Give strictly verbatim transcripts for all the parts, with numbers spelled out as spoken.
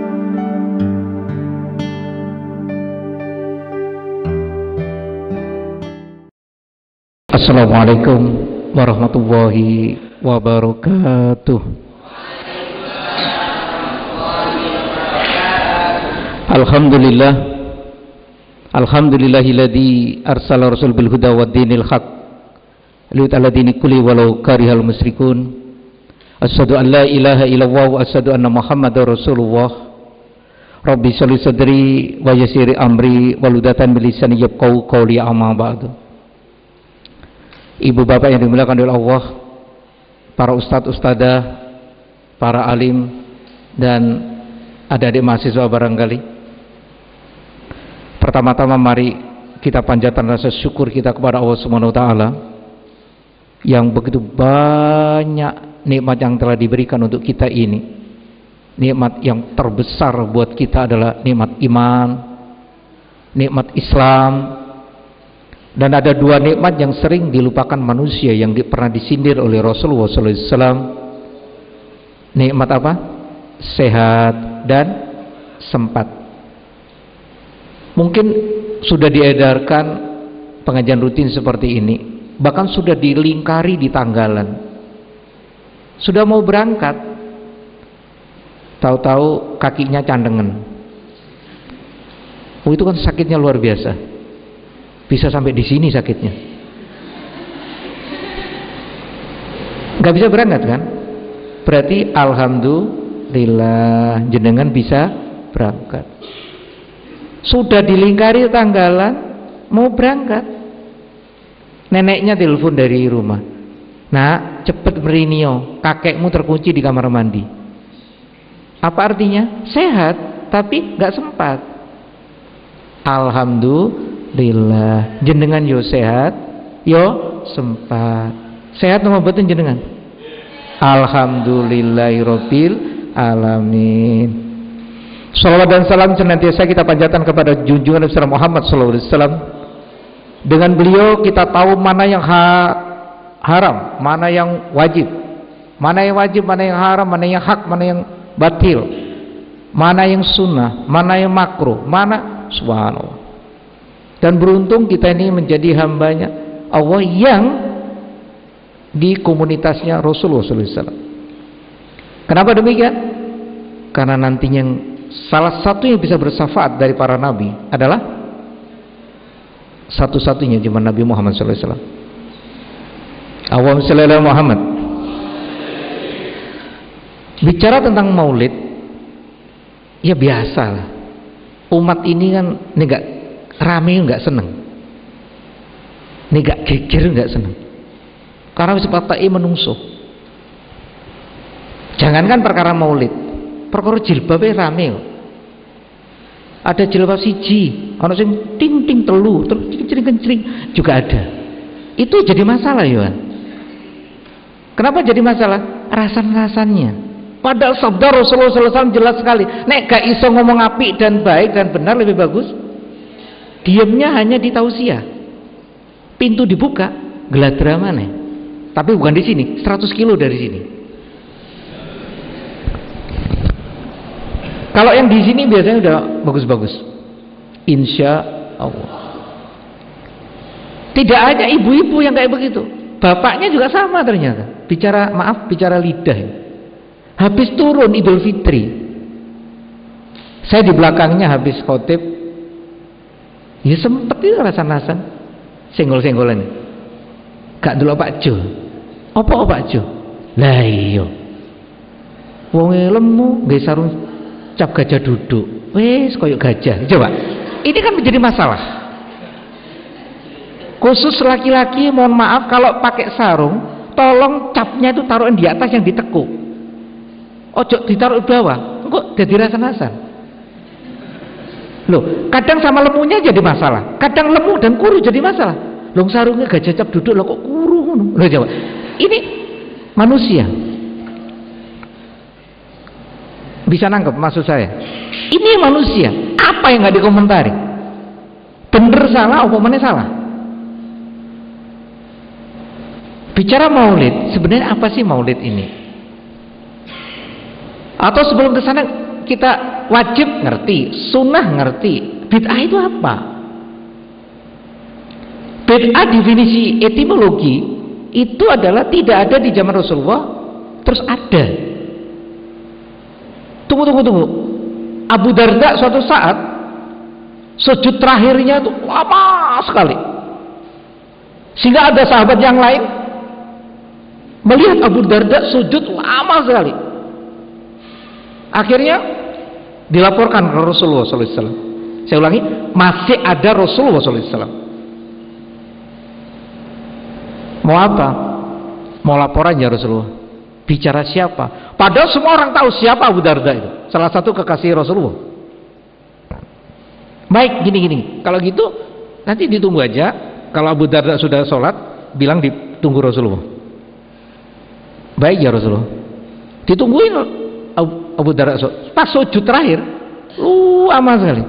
Assalamualaikum warahmatullahi wabarakatuh. Alhamdulillah, alhamdulillahilladzi arsala rasul bil huda wad dinil haq liyud'ala dini kulli walau karihal musyrikun. Asyhadu an la ilaha illallah wa asyhadu anna muhammadar rasulullah. Rabbi sholli sadri wa yassir amri waludatan bil lisani yafqahu qawli amma ba'du. Ibu bapak yang dimuliakan oleh Allah, para ustadz ustadzah, para alim, dan adik-adik mahasiswa barangkali, pertama-tama mari kita panjatkan rasa syukur kita kepada Allah Subhanahu wa taala yang begitu banyak nikmat yang telah diberikan untuk kita ini. Nikmat yang terbesar buat kita adalah nikmat iman, nikmat Islam. Dan ada dua nikmat yang sering dilupakan manusia yang pernah disindir oleh Rasulullah shallallahu alaihi wasallam. Nikmat apa? Sehat dan sempat. Mungkin sudah diedarkan pengajian rutin seperti ini, bahkan sudah dilingkari di tanggalan. Sudah mau berangkat, tahu-tahu kakinya candengan. Oh, itu kan sakitnya luar biasa. Bisa sampai di sini sakitnya. Gak bisa berangkat kan? Berarti alhamdulillah jenengan bisa berangkat. Sudah dilingkari tanggalan, mau berangkat. Neneknya telepon dari rumah. Nah, cepet merinio, kakekmu terkunci di kamar mandi. Apa artinya? Sehat, tapi gak sempat. Alhamdulillah jenengan yo sehat, yo sempat. Sehat nomor betul jenengan. Alhamdulillahirabbil alamin. Shalawat dan salam senantiasa kita panjatkan kepada junjungan Nabi Muhammad sallallahu alaihi wasallam. Dengan beliau kita tahu mana yang ha haram, mana yang wajib, mana yang wajib, mana yang haram, mana yang hak, mana yang batil, mana yang sunnah, mana yang makruh, mana subhanallah. Dan beruntung kita ini menjadi hambanya Allah yang di komunitasnya Rasulullah shallallahu alaihi wasallam. Kenapa demikian? Karena nantinya salah satu yang bisa bersyafaat dari para nabi adalah satu-satunya cuma Nabi Muhammad shallallahu alaihi wasallam. Allahumma shalli ala Muhammad. Bicara tentang maulid, ya biasalah. Umat ini kan ini enggak rame, enggak seneng. Ini enggak geger, enggak seneng. Karena wis patai menungso. Jangankan perkara maulid, perkara jilbabe rame. Ada jilbab siji, ana sing ting ting telu, terus kencring-kencring juga ada. Itu jadi masalah ya. Kenapa jadi masalah? Rasan-rasannya. Padahal sabda Rasulullah shallallahu alaihi wasallam jelas sekali. Nek gak iso ngomong apik dan baik dan benar lebih bagus, diamnya hanya di tausiah. Pintu dibuka, geladra mana? Tapi bukan di sini, seratus kilo dari sini. Kalau yang di sini biasanya udah bagus-bagus. Insya Allah. Tidak hanya ibu-ibu yang kayak begitu, bapaknya juga sama ternyata. Bicara maaf, bicara lidah. Habis turun Idul Fitri, saya di belakangnya habis khotib, ya sempet itu rasan-rasan, senggol-senggolan. Gak dulu Pak Jo, apa Pak Jo? Lah iya, wonge lemu, nggak sarung cap gajah duduk, wes koyok gajah. Coba, ini kan menjadi masalah. Khusus laki-laki, mohon maaf kalau pakai sarung, tolong capnya itu taruhin di atas yang ditekuk. Ojo ditaruh di bawah, kok jadi rasan-rasan. Loh, kadang sama lemunya jadi masalah, kadang lemu dan kuru jadi masalah. Loh, sarungnya gajah cap duduk, loh kok kuru? Loh, jawab. Ini manusia. Bisa nangkep maksud saya? Ini manusia. Apa yang nggak dikomentari? Bener salah, apa salah? Bicara maulid, sebenarnya apa sih maulid ini? Atau sebelum ke sana kita wajib ngerti, sunnah ngerti, bid'ah itu apa? Bid'ah definisi etimologi itu adalah tidak ada di zaman Rasulullah terus ada. Tunggu tunggu tunggu. Abu Darda suatu saat sujud terakhirnya itu lama sekali, sehingga ada sahabat yang lain melihat Abu Darda sujud lama sekali. Akhirnya dilaporkan ke Rasulullah shallallahu alaihi wasallam. Saya ulangi, masih ada Rasulullah shallallahu alaihi wasallam. Mau apa? Mau laporan ya Rasulullah. Bicara siapa? Padahal semua orang tahu siapa Abu Darda itu, salah satu kekasih Rasulullah. Baik, gini-gini. Kalau gitu nanti ditunggu aja. Kalau Abu Darda sudah sholat, bilang ditunggu Rasulullah. Baik ya Rasulullah. Ditungguin Abu Darda pas sujud terakhir, lama sekali.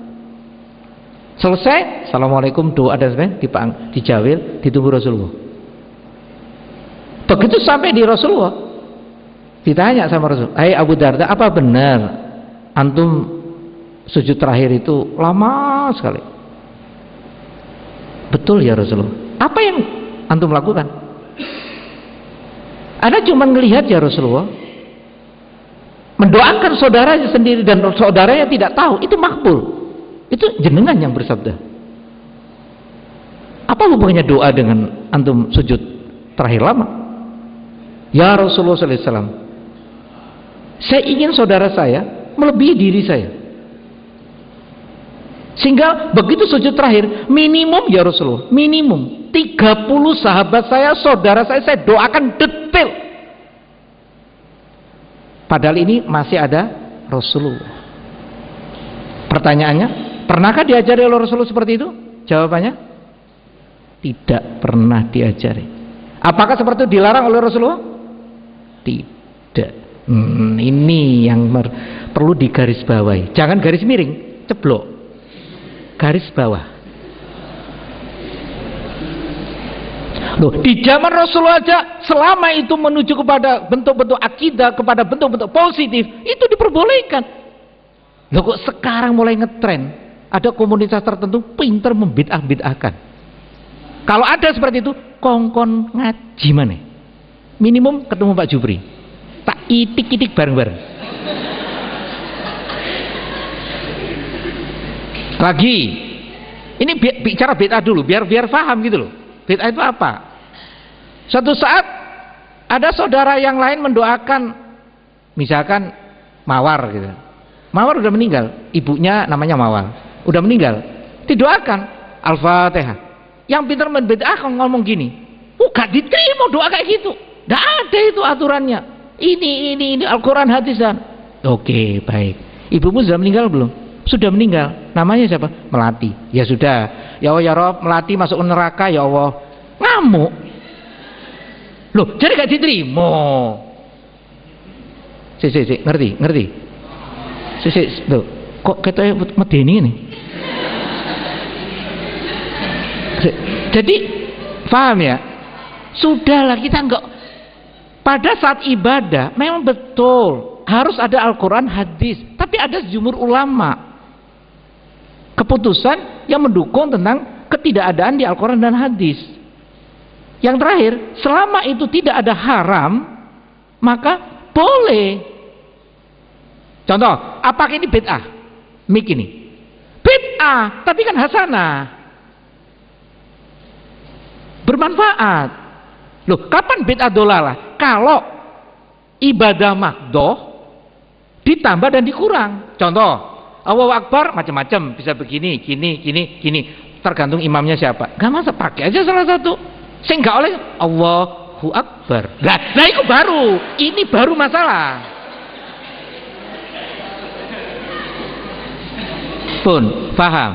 Selesai, assalamualaikum, doa dan sebagainya, dipang, dijawil, ditunggu Rasulullah. Begitu sampai di Rasulullah, ditanya sama Rasul, hai Abu Darda, apa benar antum sujud terakhir itu lama sekali? Betul ya Rasulullah. Apa yang antum lakukan? Anda cuma melihat ya Rasulullah, mendoakan saudaranya sendiri dan saudaranya tidak tahu, itu makbul. Itu jenengan yang bersabda. Apa hubungannya doa dengan antum sujud terakhir lama? Ya Rasulullah shallallahu alaihi wasallam, saya ingin saudara saya melebihi diri saya, sehingga begitu sujud terakhir minimum ya Rasulullah, minimum tiga puluh sahabat saya, saudara saya, saya doakan detail. Padahal ini masih ada Rasulullah. Pertanyaannya, pernahkah diajari oleh Rasulullah seperti itu? Jawabannya, tidak pernah diajari. Apakah seperti itu dilarang oleh Rasulullah? Tidak. Hmm, ini yang perlu digarisbawahi. Jangan garis miring, ceblok. Garis bawah. Loh, di zaman Rasulullah aja selama itu menuju kepada bentuk-bentuk akidah, kepada bentuk-bentuk positif, itu diperbolehkan. Loh kok sekarang mulai ngetren, ada komunitas tertentu pinter membid'ah-bid'ahkan. Kalau ada seperti itu, kongkon ngaji mana? Minimum ketemu Pak Jupri, tak itik-itik bareng-bareng. Lagi, ini bi bicara bid'ah dulu, biar biar paham gitu loh. Bid'ah itu apa? Suatu saat ada saudara yang lain mendoakan, misalkan Mawar gitu. Mawar udah meninggal, ibunya namanya Mawar, udah meninggal. Didoakan Al-Fatihah. Yang pintar membid'ahkan ngomong gini, oh gak diterima doa kayak gitu. Gak ada itu aturannya. Ini, ini, ini Al-Quran hadisan. Oke, baik. Ibumu sudah meninggal belum? Sudah meninggal. Namanya siapa? Melati. Ya sudah. Ya Allah ya Rob, Melati masuk neraka ya Allah. Ngamuk. Loh, jadi gak diterima. Si, si, si, ngerti, ngerti. Si, si, loh, kok katanya medeni ini? Si, jadi, paham ya? Sudahlah, kita enggak. Pada saat ibadah memang betul harus ada Al-Quran, hadis, tapi ada sejumhur ulama keputusan yang mendukung tentang ketidakadaan di Al-Quran dan hadis. Yang terakhir, selama itu tidak ada haram, maka boleh. Contoh, apakah ini bid'ah? Mik ini bid'ah, tapi kan hasanah, bermanfaat. Loh, kapan bid'ah dolalah? Kalau ibadah makdoh ditambah dan dikurang. Contoh, Allahu Akbar macam-macam, bisa begini, gini, gini, gini, tergantung imamnya siapa. Gak masa pakai aja salah satu. Sehingga oleh Allahu Akbar. Lah, nah itu baru. Ini baru masalah. Pun paham.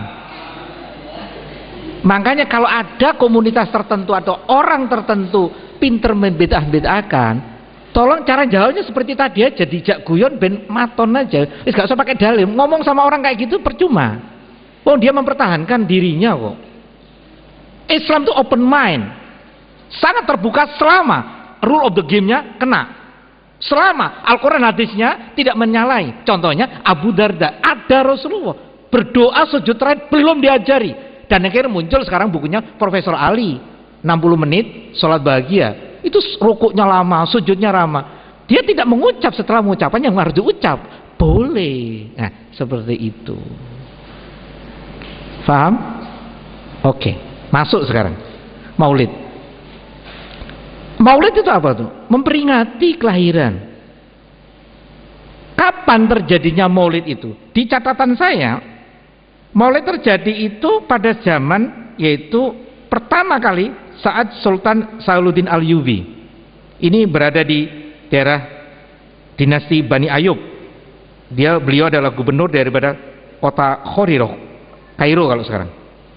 Makanya kalau ada komunitas tertentu atau orang tertentu pinter membid'ah-bid'ahkan, tolong cara jawabnya seperti tadi aja, dijak guyon ben maton aja. Wis gak usah pakai dalil. Ngomong sama orang kayak gitu percuma. Oh, dia mempertahankan dirinya kok. Islam itu open mind. Sangat terbuka selama rule of the game-nya kena. Selama Al-Quran hadisnya tidak menyalahi. Contohnya Abu Darda, ada Rasulullah berdoa sujud terakhir belum diajari. Dan akhirnya muncul sekarang bukunya Profesor Ali, enam puluh menit sholat bahagia. Itu rukuknya lama, sujudnya lama. Dia tidak mengucap setelah mengucapan yang harus diucap. Boleh. Nah, seperti itu. Faham? Oke, masuk sekarang. Maulid. Maulid itu apa tuh? Memperingati kelahiran. Kapan terjadinya maulid itu? Di catatan saya, maulid terjadi itu pada zaman yaitu pertama kali saat Sultan Salahuddin Ayyubi. Ini berada di daerah dinasti Bani Ayub. Dia beliau adalah gubernur daripada kota Khoriro, Kairo kalau sekarang.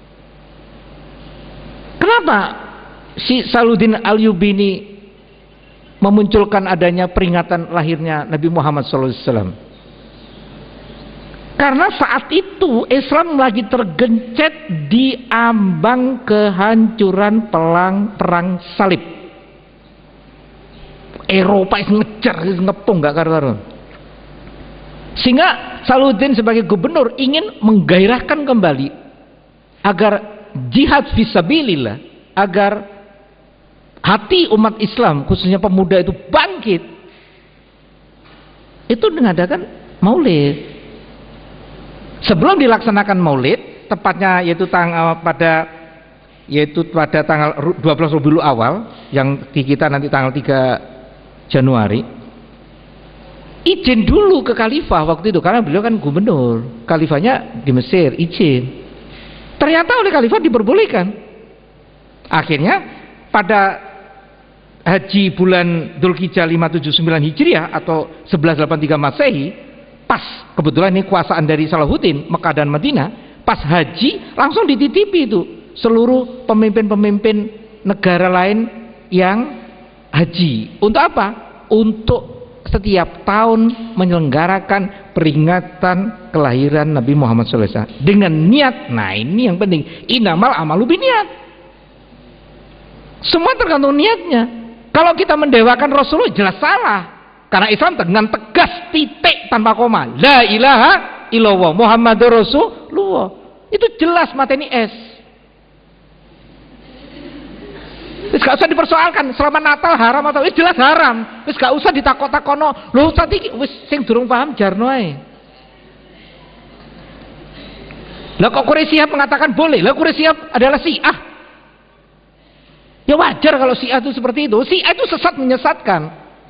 Kenapa si Salahuddin Ayyubi ini memunculkan adanya peringatan lahirnya Nabi Muhammad shallallahu alaihi wasallam? Karena saat itu Islam lagi tergencet di ambang kehancuran perang perang salib. Eropa is ngejar, ngepung gak karuan. Sehingga Salahuddin sebagai gubernur ingin menggairahkan kembali agar jihad fisabilillah, agar hati umat Islam khususnya pemuda itu bangkit. Itu mengadakan maulid. Sebelum dilaksanakan maulid, tepatnya yaitu tanggal pada yaitu pada tanggal dua belas Rabiul Awal, yang di kita nanti tanggal tiga Januari, izin dulu ke khalifah waktu itu, karena beliau kan gubernur, khalifahnya di Mesir, izin. Ternyata oleh khalifah diperbolehkan. Akhirnya pada haji bulan Dzulhijjah lima tujuh sembilan Hijriah atau sebelas delapan tiga Masehi, pas kebetulan ini kuasaan dari Salahuddin Mekah dan Madinah, pas haji langsung dititipi itu seluruh pemimpin-pemimpin negara lain yang haji. Untuk apa? Untuk setiap tahun menyelenggarakan peringatan kelahiran Nabi Muhammad shallallahu alaihi wasallam dengan niat. Nah, ini yang penting, innamal amalu biniat. Semua tergantung niatnya. Kalau kita mendewakan Rasulullah jelas salah, karena Islam dengan tegas, titik tanpa koma, la ilaha illallah Muhammadur Rasulullah, itu jelas mateni es. Terus gak usah dipersoalkan selama Natal haram atau itu jelas haram. Terus gak usah ditakok-takono. Loh tadi wis sing durung paham jarno ae. Lah kok Quraisy mengatakan boleh? Lah Quraisy adalah Syiah. Ya wajar kalau Syiah itu seperti itu. Syiah itu sesat menyesatkan.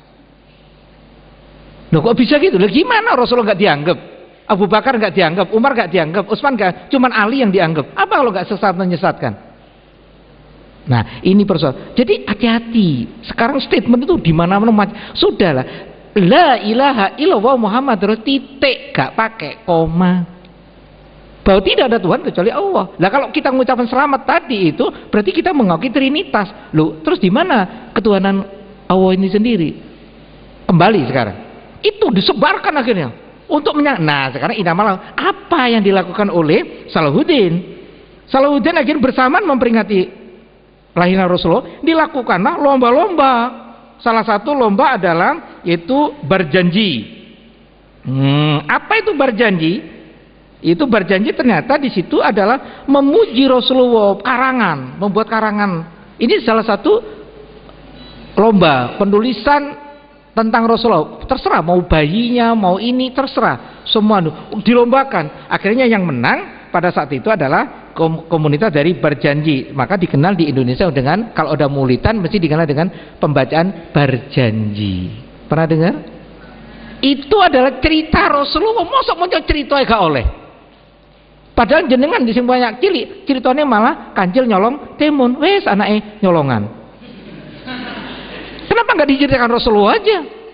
Loh kok bisa gitu? Lah gimana Rasulullah gak dianggap? Abu Bakar gak dianggap, Umar gak dianggap, Utsman gak, cuman Ali yang dianggap. Apa kalau gak sesat menyesatkan? Nah, ini persoalan. Jadi hati-hati. Sekarang statement itu di mana-mana sudahlah. La ilaha illallah Muhammad titik, gak pakai koma. Bahwa tidak ada Tuhan kecuali Allah. Lah kalau kita mengucapkan selamat tadi itu berarti kita mengakui Trinitas. Loh, terus di mana ketuhanan Allah ini sendiri? Kembali sekarang. Itu disebarkan akhirnya untuk menyang. Nah, sekarang inamal apa yang dilakukan oleh Salahuddin? Salahuddin akhirnya bersamaan memperingati lahirnya Rasulullah, dilakukanlah lomba-lomba. Salah satu lomba adalah yaitu berjanji. Hmm, apa itu berjanji? Itu berjanji ternyata di situ adalah memuji Rasulullah, karangan, membuat karangan. Ini salah satu lomba penulisan tentang Rasulullah. Terserah mau bayinya, mau ini terserah, semua dilombakan. Akhirnya yang menang pada saat itu adalah komunitas dari berjanji. Maka dikenal di Indonesia dengan, kalau ada maulidan mesti dikenal dengan pembacaan berjanji. Pernah dengar? Itu adalah cerita Rasulullah. Mosok muncul cerita gak oleh. Padahal jenengan di sing banyak cilik, ceritanya malah kancil nyolong temun. Wes anake nyolongan. Kenapa nggak diceritakan Rasulullah aja?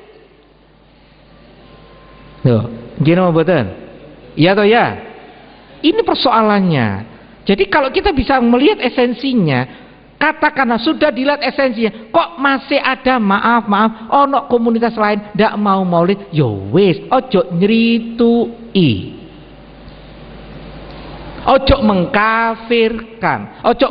Loh, gimana mboten? Iya atau ya? Ini persoalannya. Jadi kalau kita bisa melihat esensinya, katakanlah sudah dilihat esensinya, kok masih ada maaf maaf, ono komunitas lain ndak mau maulid, yo wes, ojo nyeritui, ojo mengkafirkan, ojo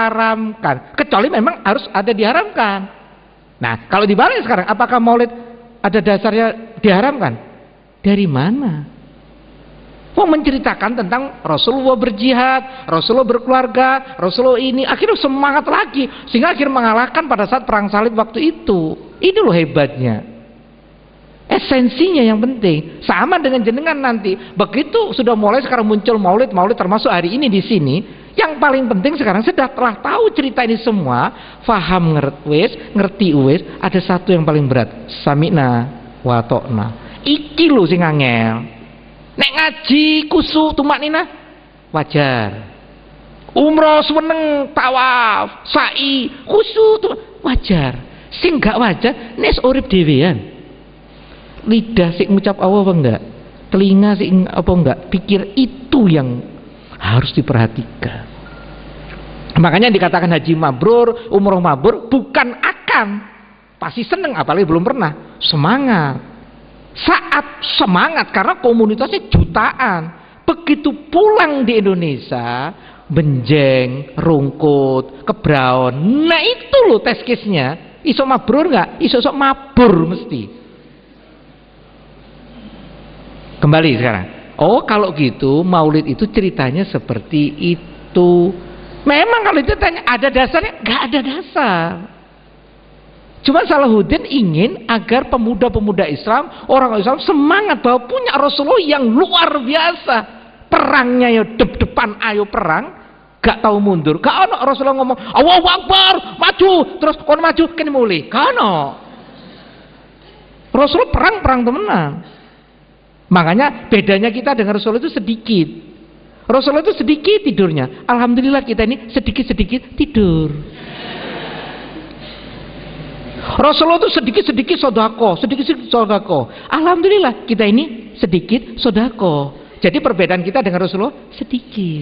mengharamkan, kecuali memang harus ada diharamkan. Nah, kalau dibalik sekarang, apakah maulid ada dasarnya diharamkan? Dari mana? Mau menceritakan tentang Rasulullah berjihad, Rasulullah berkeluarga, Rasulullah ini, akhirnya semangat lagi, sehingga akhirnya mengalahkan pada saat perang salib waktu itu. Ini loh hebatnya. Esensinya yang penting. Sama dengan jenengan nanti. Begitu sudah mulai sekarang muncul maulid, maulid termasuk hari ini di sini. Yang paling penting sekarang setelah tahu cerita ini semua, faham ngerti wis, ngerti wis, ada satu yang paling berat. Sami'na wa ta'na. Iki lho sing angel. Nek ngaji kusu tumak nina wajar. Umroh seneng tawaf, sa'i, kusu tuh wajar. Sing gak wajar nes urip dhewean. Lidah sing ngucap Allah apa enggak? Telinga sing apa enggak? Pikir itu yang harus diperhatikan. Makanya dikatakan haji mabrur, umroh mabrur bukan akan. Pasti seneng apalagi belum pernah. Semangat. Saat semangat karena komunitasnya jutaan. Begitu pulang di Indonesia, benjeng, rungkut, kebraon. Nah itu loh tes case-nya. Iso mabrur enggak? Iso sok mabur mesti. Kembali sekarang. Oh kalau gitu maulid itu ceritanya seperti itu. Memang kalau itu tanya ada dasarnya? Gak ada dasar. Cuma Salahuddin ingin agar pemuda-pemuda Islam, orang Islam semangat bahwa punya Rasulullah yang luar biasa. Perangnya ya dep-depan ayo perang, gak tahu mundur. Gak ono Rasulullah ngomong Allahu Akbar, maju, terus kon maju kene mulai. Gak ono. Rasulullah perang-perang temenan. Makanya bedanya kita dengan Rasulullah itu sedikit. Rasulullah itu sedikit tidurnya. Alhamdulillah kita ini sedikit-sedikit tidur. Rasulullah itu sedikit-sedikit sodako, sedikit-sedikit sodako. Alhamdulillah kita ini sedikit sodako. Jadi perbedaan kita dengan Rasulullah sedikit.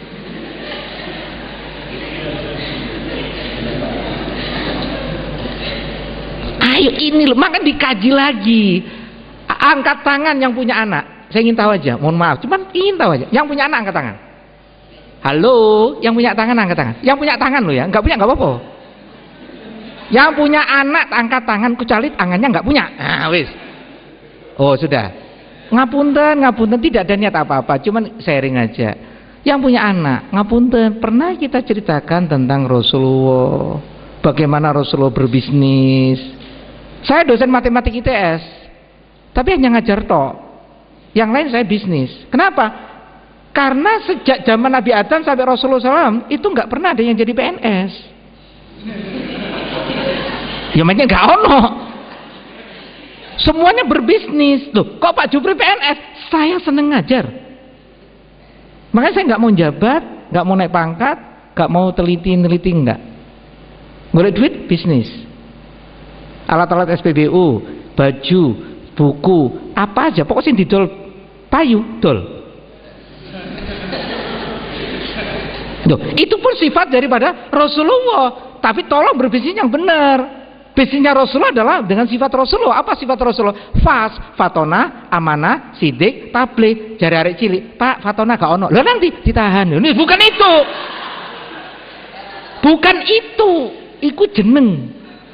Ayo ini loh, maka dikaji lagi. Angkat tangan yang punya anak. Saya ingin tahu aja, mohon maaf, cuman ingin tahu aja. Yang punya anak angkat tangan. Halo, yang punya tangan angkat tangan. Yang punya tangan loh ya, nggak punya nggak apa-apa. Yang punya anak angkat tangan, kucalit angannya nggak punya. Nah, wis. Oh sudah. Ngapunten, ngapunten tidak ada niat apa-apa, cuman sharing aja. Yang punya anak, ngapunten, pernah kita ceritakan tentang Rasulullah, bagaimana Rasulullah berbisnis. Saya dosen matematik I T S, tapi hanya ngajar tok. Yang lain saya bisnis. Kenapa? Karena sejak zaman Nabi Adam sampai Rasulullah shallallahu alaihi wasallam itu nggak pernah ada yang jadi P N S. Ya makanya nggak ono. Semuanya berbisnis. Loh, kok Pak Jupri P N S? Saya seneng ngajar. Makanya saya nggak mau jabat, nggak mau naik pangkat, nggak mau teliti-teliti enggak. Boleh duit bisnis. Alat-alat S P B U, baju, buku, apa aja, pokoknya didol payu, dol. Loh, itu pun sifat daripada Rasulullah. Tapi tolong berbisnis yang benar. Bisnisnya Rasulullah adalah dengan sifat Rasulullah. Apa sifat Rasulullah? Fas, fatona, amanah, sidik, tabligh, jari arek cilik. Pak, fatona gak ono. Loh nanti ditahan. Ini bukan itu. Bukan itu. Iku jeneng.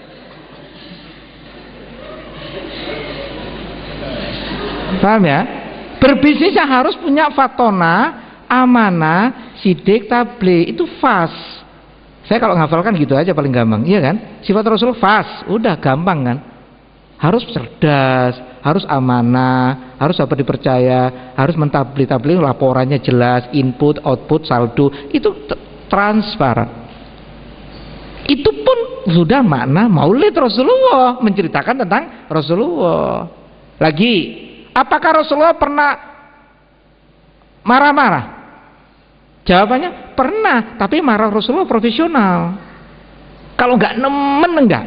Paham ya? Berbisnis yang harus punya fatona, amanah, sidik, tabligh. Itu fas. Saya kalau ngafalkan gitu aja paling gampang, iya kan? Sifat Rasul fas, udah gampang kan? Harus cerdas, harus amanah, harus dapat dipercaya, harus mentabligh, tabligh laporannya jelas, input, output, saldo, itu transparan. Itu pun sudah makna maulid Rasulullah, menceritakan tentang Rasulullah. Lagi, apakah Rasulullah pernah marah-marah? Jawabannya pernah, tapi marah Rasulullah profesional. Kalau nggak nemen enggak.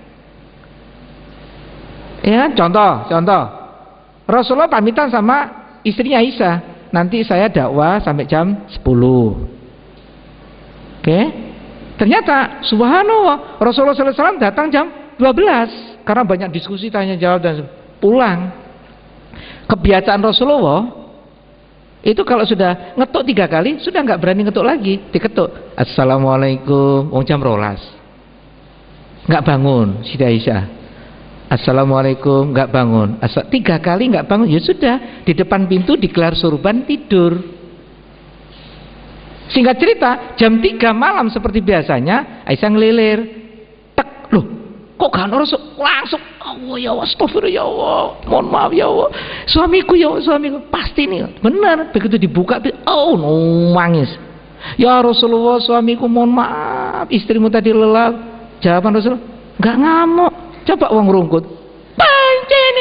Ya, contoh, contoh. Rasulullah pamitan sama istrinya Aisyah. Nanti saya dakwah sampai jam sepuluh. Oke? Ternyata subhanallah, Rasulullah shallallahu alaihi wasallam datang jam dua belas karena banyak diskusi tanya jawab dan pulang. Kebiasaan Rasulullah itu kalau sudah ngetuk tiga kali sudah nggak berani ngetuk lagi, diketuk assalamualaikum, wong jam rolas nggak bangun Siti Aisyah, Assalamualaikum, nggak bangun. Asal tiga kali nggak bangun, ya sudah, di depan pintu digelar surban, tidur. Singkat cerita, jam tiga malam seperti biasanya Aisyah ngelilir. Tek, loh, kok gak ada Rasul? Langsung, Allah ya Allah, astagfirullah ya Allah, mohon maaf ya Allah, suamiku ya Allah, suamiku pasti nih. Benar, begitu dibuka, oh nangis. Ya Rasulullah, suamiku mohon maaf, istrimu tadi lelah. Jawaban Rasul, nggak ngamuk, coba uang rungkut. Pancen.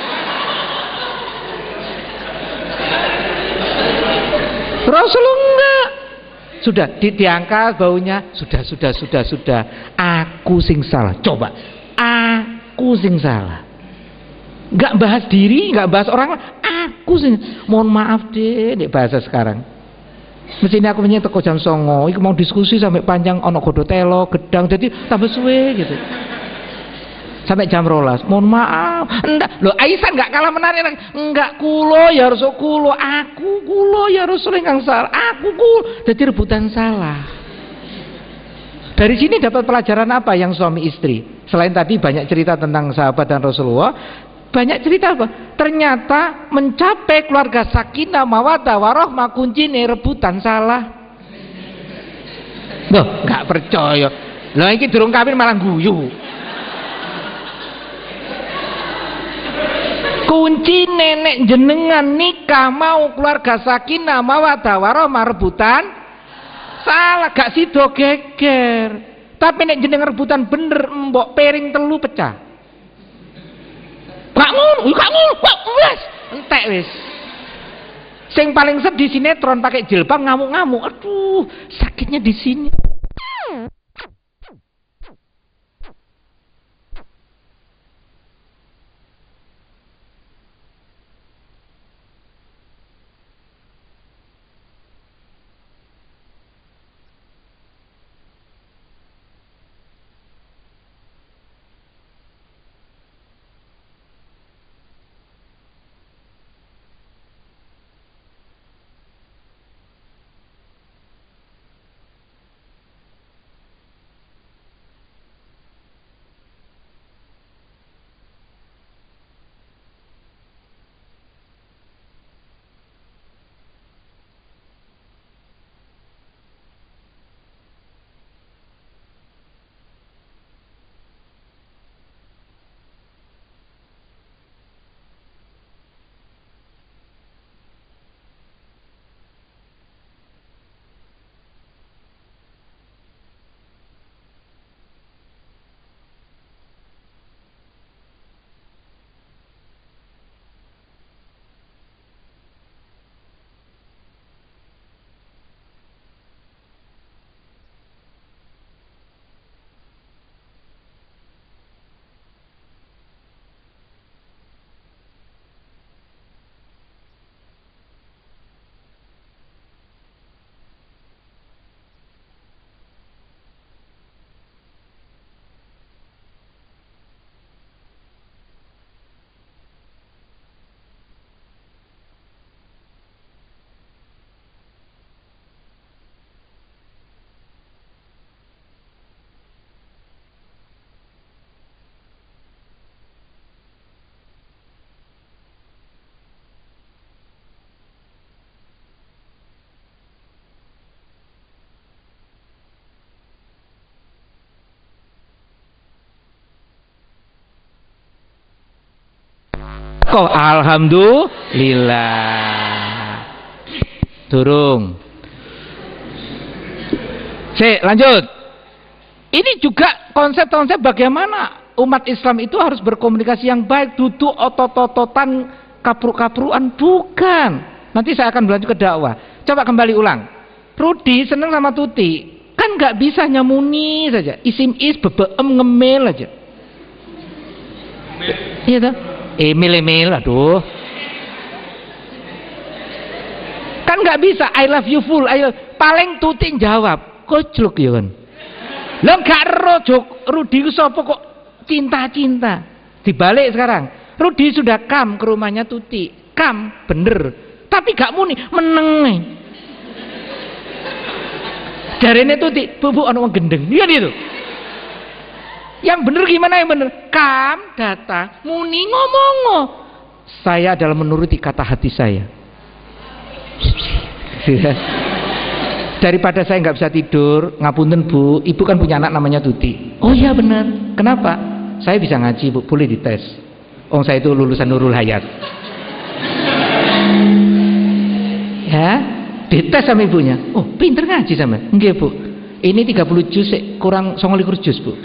Rasulullah enggak. Sudah di, diangkat baunya, sudah sudah sudah sudah. Aku sing salah. Coba, aku sing salah. Nggak bahas diri, nggak bahas orang. Aku sing. Mohon maaf deh, nek bahasa sekarang. Mestinya aku punya teko jam songo, iku mau diskusi sampai panjang, ono godo telo, gedang, jadi tambah suwe gitu. Sampai jam rolas. Mohon maaf. Enggak, loh Aisyah nggak kalah menarik. Enggak, kulo ya Rasul, kulo, aku kulo ya Rasul yang salah. Aku kulo, jadi rebutan salah. Dari sini dapat pelajaran apa yang suami istri? Selain tadi banyak cerita tentang sahabat dan Rasulullah, banyak cerita apa? Ternyata mencapai keluarga sakinah mawaddah warahmah kuncine rebutan salah. Loh, nggak percaya. Lah iki durung kawin malah guyu. Kunci nenek jenengan nikah mau keluarga sakinah mawaddah warahmah rebutan salah, gak sido geger. Tapi nek jenengan rebutan bener, mbok piring telu pecah. Gak ngono, gak ngono, wes entek wis. Sing paling sedih sinetron pakai jilbab ngamuk-ngamuk. Aduh, sakitnya di sini. Kok alhamdulillah. Durung. Sik, lanjut. Ini juga konsep-konsep bagaimana umat Islam itu harus berkomunikasi yang baik, duduk otot-ototan, kapru-kapruan, bukan. Nanti saya akan berlanjut ke dakwah. Coba kembali ulang. Rudi seneng sama Tuti, kan nggak bisa nyamuni saja, isim is bebeem ngemil aja. Iya toh? Emil Emil, aduh. Kan nggak bisa I love you full, I love... paling Tuti jawab, kocluk ya kan. Lah gak rojok Rudi ku sapa kok cinta-cinta. Dibalik sekarang. Rudi sudah kam ke rumahnya Tuti. Kam bener. Tapi gak muni meneng. Jarene Tuti, "Bu, bu ana wong gendeng." Iya itu. Yang bener gimana yang bener? Kam datang muni ngomong. Saya adalah menuruti kata hati saya. Daripada saya nggak bisa tidur, ngapunten Bu, Ibu kan punya anak namanya Tuti. Oh iya benar. Kenapa? Saya bisa ngaji Bu, boleh dites. Oh saya itu lulusan Nurul Hayat. Ya, dites sama ibunya. Oh pinter ngaji sama. Enggak Bu. Ini tiga puluh juz kurang sembilan puluh juz Bu.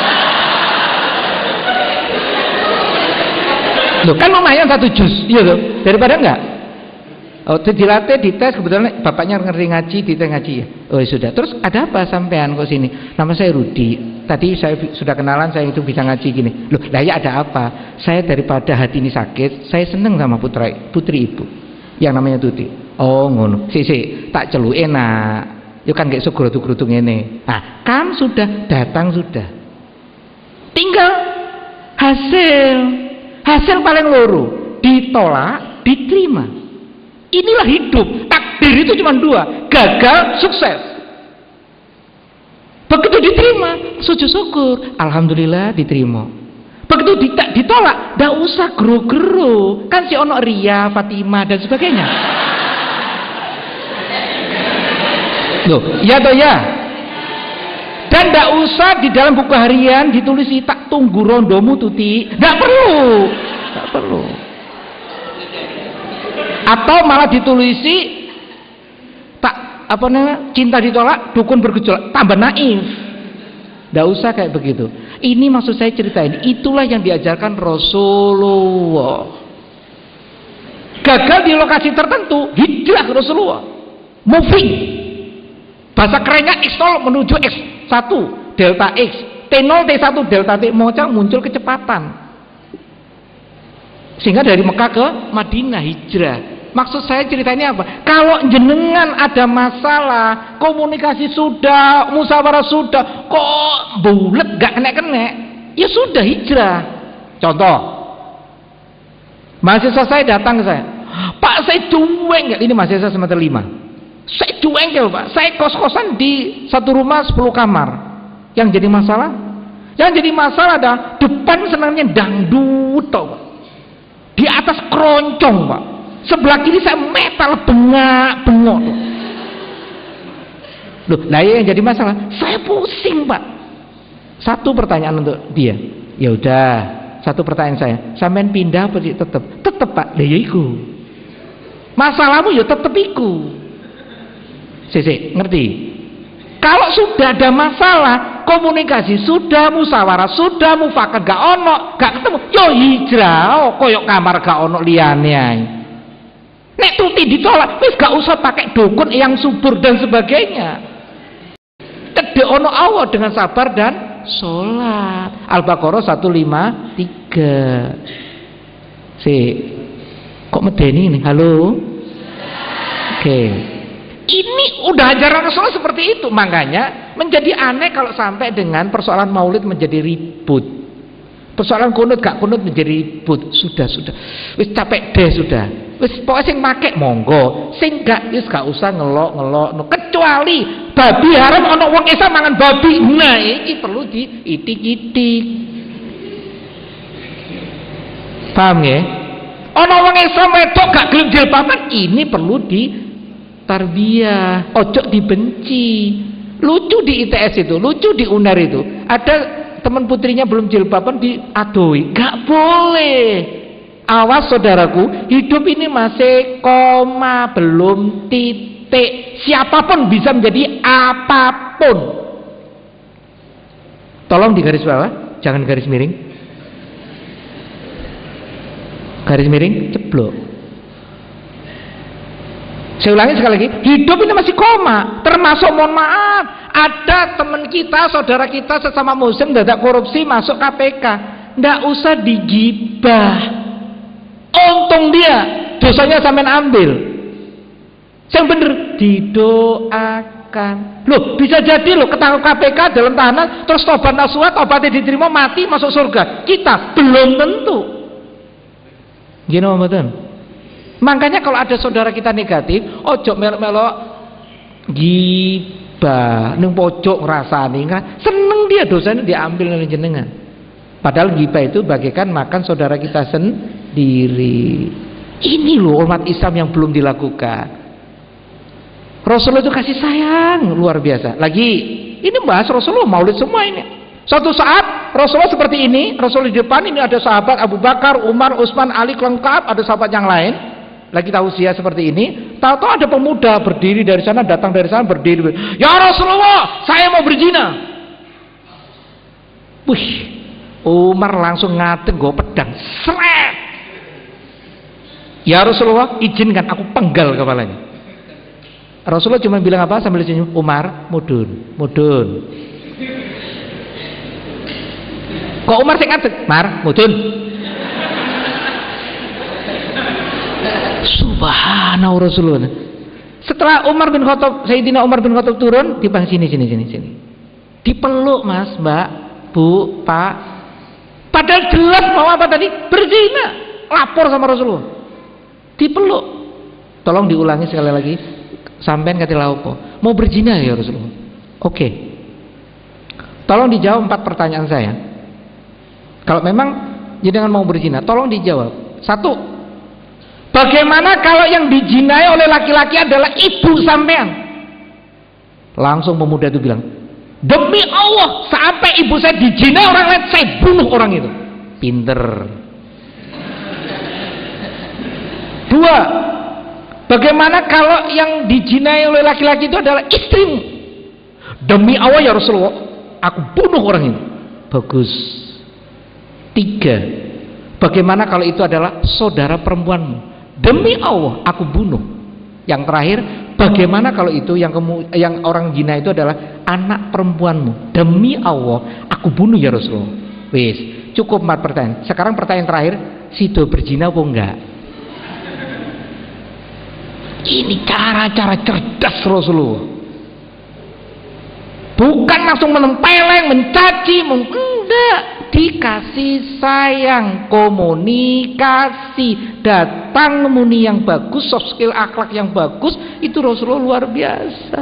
Loh kan lumayan satu juz, iya loh. Daripada enggak. Oh, dilatih, dites, kebetulan bapaknya ngerti ngaji, dites ngaji ya. Oh ya sudah. Terus ada apa sampean kok sini? Nama saya Rudi. Tadi saya sudah kenalan, saya itu bisa ngaji gini. Loh, lah ya ada apa? Saya daripada hati ini sakit, saya seneng sama putra putri ibu yang namanya Tuti. Oh ngono. Si si tak celu enak. Yo kan kayak segrutu-grutung ini. Nah, kan sudah datang sudah. Tinggal hasil. Hasil paling loro, ditolak, diterima. Inilah hidup. Takdir itu cuma dua, gagal, sukses. Begitu diterima, sujud syukur, alhamdulillah diterima. Begitu ditolak, ndak usah gero-gero. Kan si ono Ria, Fatimah dan sebagainya. Loh, iya toh ya. Dan ndak usah di dalam buku harian ditulis tak tunggu rondomu Tuti. Ndak perlu. Ndak perlu. Atau malah ditulisi tak apa namanya cinta ditolak dukun bergejolak, tambah naif. Nggak usah kayak begitu. Ini maksud saya ceritain, itulah yang diajarkan Rasulullah. Gagal di lokasi tertentu, hijrah Rasulullah, moving. Bahasa kerennya X nol menuju X satu delta X, T nol T satu delta T, muncul kecepatan. Sehingga dari Mekah ke Madinah hijrah. Maksud saya ceritanya apa? Kalau jenengan ada masalah, komunikasi sudah, musyawarah sudah, kok bulet gak kena-kena, ya sudah hijrah. Contoh, mahasiswa saya datang ke saya, Pak saya dueng, ini mahasiswa semester lima, saya dueng ya Pak, saya kos-kosan di satu rumah sepuluh kamar. Yang jadi masalah? Yang jadi masalah adalah depan senangnya dangdut tau Pak, di atas keroncong Pak, sebelah kiri saya metal bengak-bengok tuh. Loh, nah yang jadi masalah, saya pusing Pak. Satu pertanyaan untuk dia. Ya udah, satu pertanyaan saya. Sampean pindah apa sih tetep? Tetep Pak. Lah ya iku. Masalahmu ya tetep iku. Sisi, ngerti? Kalau sudah ada masalah, komunikasi sudah, musyawarah sudah, mufakat gak ono, gak ketemu, yo hijrah, oh, koyok kamar gak ono liyane ae. Nek Tuti ditolak, wis gak usah pakai dukun yang subur dan sebagainya. Cedek ono Allah dengan sabar dan sholat. Al-Baqarah seratus lima puluh tiga. Si, kok medeni ini? Halo? Oke. Okay. Ini udah ajaran Rasulullah seperti itu. Makanya menjadi aneh kalau sampai dengan persoalan maulid menjadi ribut. Persoalan kunut gak kunut menjadi ribut. Sudah, sudah. Wis capek deh sudah. Wis pokoknya sing make monggo, sing gak wis gak usah ngelok-ngelok. Kecuali babi haram ana wong Islam mangan babi. Nah, iki perlu diitik-itik. Paham ya? Ana wong Islam wedok gak gelem jilbaban, ini perlu di tarbiyah, ojo dibenci. Lucu di I T S itu, lucu di U N E R itu. Ada teman putrinya belum jilbaban diadoi, gak boleh. Awas saudaraku, hidup ini masih koma, belum titik. Siapapun bisa menjadi apapun. Tolong di garis bawah, jangan garis miring. Garis miring, ceblok. Saya ulangi sekali lagi, hidup ini masih koma. Termasuk mohon maaf, ada teman kita, saudara kita sesama muslim dadak korupsi masuk K P K. Nggak usah digibah. Untung dia, dosanya sampean ambil. Yang bener didoakan. Loh, bisa jadi loh ketangkap K P K dalam tahanan, terus tobat nasuha, tobatnya diterima, mati masuk surga. Kita belum tentu. Gini Muhammadan. Makanya kalau ada saudara kita negatif, ojo melok-melok gibah ning pojok ngrasani, seneng dia dosanya diambil oleh jenengan. Padahal ghibah itu bagaikan makan saudara kita sendiri. Ini loh umat Islam yang belum dilakukan. Rasulullah itu kasih sayang luar biasa. Lagi ini bahas Rasulullah maulid semua ini. Suatu saat Rasulullah seperti ini, Rasulullah di depan, ini ada sahabat Abu Bakar, Umar, Utsman, Ali lengkap, ada sahabat yang lain. Lagi tahu usia seperti ini, tahu-tahu ada pemuda berdiri dari sana, datang dari sana berdiri. Ya Rasulullah, saya mau berzina. Wih, Umar langsung ngadeg gue pedang, seret. Ya Rasulullah, izinkan aku penggal kepalanya. Rasulullah cuma bilang apa sambil senyum? Umar, mudun, mudun. Kok Umar sing ngadeg? Mar, mudun. Subhanallah Rasulullah. Setelah Umar bin Khattab, Sayyidina Umar bin Khattab turun, dipang sini sini sini sini. Dipeluk Mas, Mbak, Bu, Pak. Padahal jelas mau apa tadi? Berzina. Lapor sama Rasulullah. Dipeluk. Tolong diulangi sekali lagi. Sampean kata laopo. Mau berzina ya Rasulullah. Oke. Tolong dijawab empat pertanyaan saya. Kalau memang jenengan mau berzina, tolong dijawab. Satu, bagaimana kalau yang dijinai oleh laki-laki adalah ibu sampean? Langsung pemuda itu bilang, demi Allah, sampai ibu saya dijinai orang lain, saya bunuh orang itu. Pinter. Dua, bagaimana kalau yang dijinai oleh laki-laki itu adalah istrimu? Demi Allah ya Rasulullah, aku bunuh orang itu. Bagus. Tiga, bagaimana kalau itu adalah saudara perempuanmu? Demi Allah, aku bunuh. Yang terakhir, bagaimana kalau itu yang kemu, yang orang zina itu adalah anak perempuanmu? Demi Allah, aku bunuh ya Rasulullah. Wis, cukup empat pertanyaan. Sekarang pertanyaan terakhir, sido berzina apa enggak? Ini cara-cara cerdas Rasulullah. Bukan langsung menempeleng, mencaci, enggak, dikasih sayang, komunikasi, datang muni yang bagus, soft skill akhlak yang bagus, itu Rasulullah luar biasa.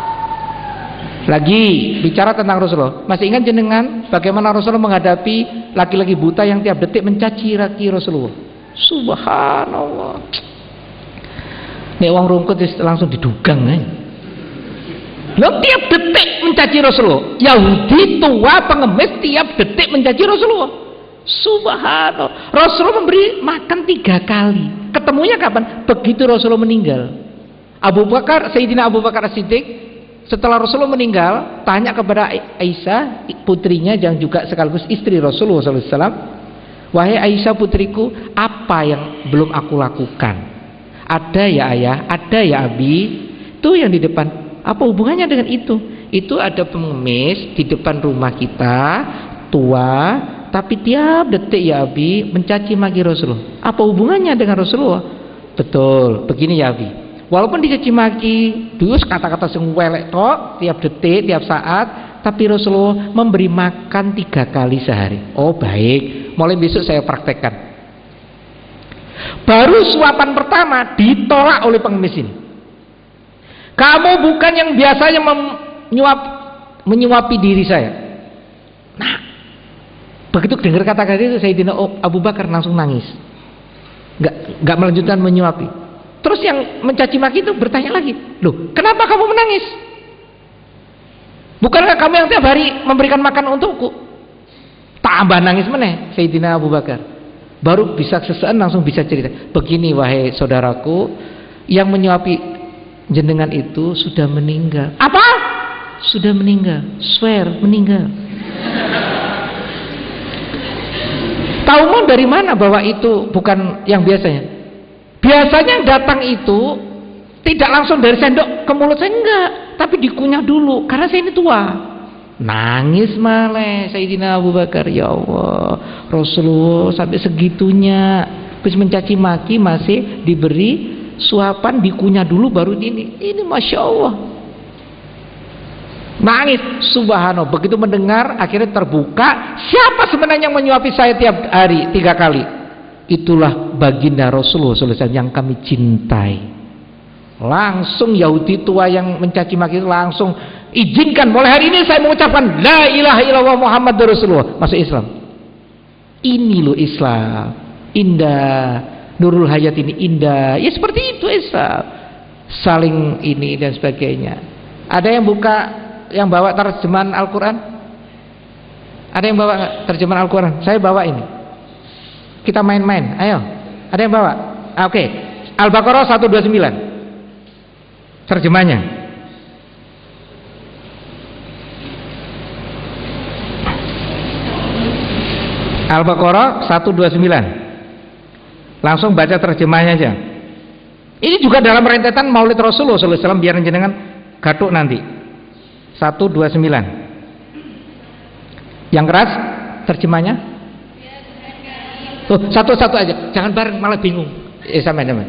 Lagi bicara tentang Rasulullah, masih ingat jenengan bagaimana Rasulullah menghadapi laki-laki buta yang tiap detik mencaci laki Rasulullah? Subhanallah. Nek wong rungkut langsung didugang eh. Loh, tiap detik mencaci Rasulullah. Yahudi tua pengemis tiap detik mencaci Rasulullah. Subhanallah. Rasulullah memberi makan tiga kali. Ketemunya kapan? Begitu Rasulullah meninggal. Abu Bakar, Sayyidina Abu Bakar As-Siddiq, setelah Rasulullah meninggal, tanya kepada Aisyah, putrinya yang juga sekaligus istri Rasulullah shallallahu alaihi wasallam, wahai Aisyah putriku, apa yang belum aku lakukan? Ada ya ayah, ada ya abi. Itu yang di depan. Apa hubungannya dengan itu? Itu ada pengemis di depan rumah kita, tua, tapi tiap detik ya abi mencaci maki Rasulullah. Apa hubungannya dengan Rasulullah? Betul, begini ya abi. Walaupun dicaci maki, dus kata-kata sing welek tok tiap detik, tiap saat, tapi Rasulullah memberi makan tiga kali sehari. Oh baik, mulai besok saya praktekkan. Baru suapan pertama ditolak oleh pengemis ini. Kamu bukan yang biasanya menyuap, menyuapi diri saya. Nah, begitu dengar kata-kata itu, Sayyidina Abu Bakar langsung nangis. Gak, gak melanjutkan menyuapi. Terus yang mencaci maki itu bertanya lagi, loh, kenapa kamu menangis? Bukankah kamu yang tiap hari memberikan makan untukku? Tambah nangis meneh Sayyidina Abu Bakar. Baru bisa sesean langsung bisa cerita. Begini wahai saudaraku, yang menyuapi jenengan itu sudah meninggal. Apa? Sudah meninggal. Swear meninggal. Tahu mau dari mana bahwa itu bukan yang biasanya? Biasanya yang datang itu tidak langsung dari sendok ke mulut saya, enggak, tapi dikunyah dulu karena saya ini tua. Nangis malah Sayyidina Abu Bakar, ya Allah, Rasulullah sampai segitunya, habis mencaci maki masih diberi suapan, dikunyah dulu baru ini. Ini Masya Allah. Nangis, subhanallah. Begitu mendengar akhirnya terbuka, siapa sebenarnya yang menyuapi saya tiap hari tiga kali? Itulah baginda Rasulullah shallallahu alaihi wasallam yang kami cintai. Langsung Yahudi tua yang mencaci maki langsung izinkan, mulai hari ini saya mengucapkan la ilaha illallah Muhammadur Rasulullah, masuk Islam. Ini loh Islam, indah. Nurul Hayat ini indah. Ya seperti itu Islam, saling ini dan sebagainya. Ada yang buka, yang bawa terjemahan Al-Quran? Ada yang bawa terjemahan Al-Quran? Saya bawa ini. Kita main-main, ayo. Ada yang bawa? Oke, okay. Al-Baqarah seratus dua puluh sembilan terjemahnya. Al-Baqarah seratus dua puluh sembilan. Langsung baca terjemahnya aja. Ini juga dalam rentetan Maulid Rasulullah sallallahu alaihi wasallam, biar jenengan gatuk nanti. seratus dua puluh sembilan. Yang keras terjemahnya? Tuh, satu-satu aja. Jangan bareng malah bingung. Eh sama sama.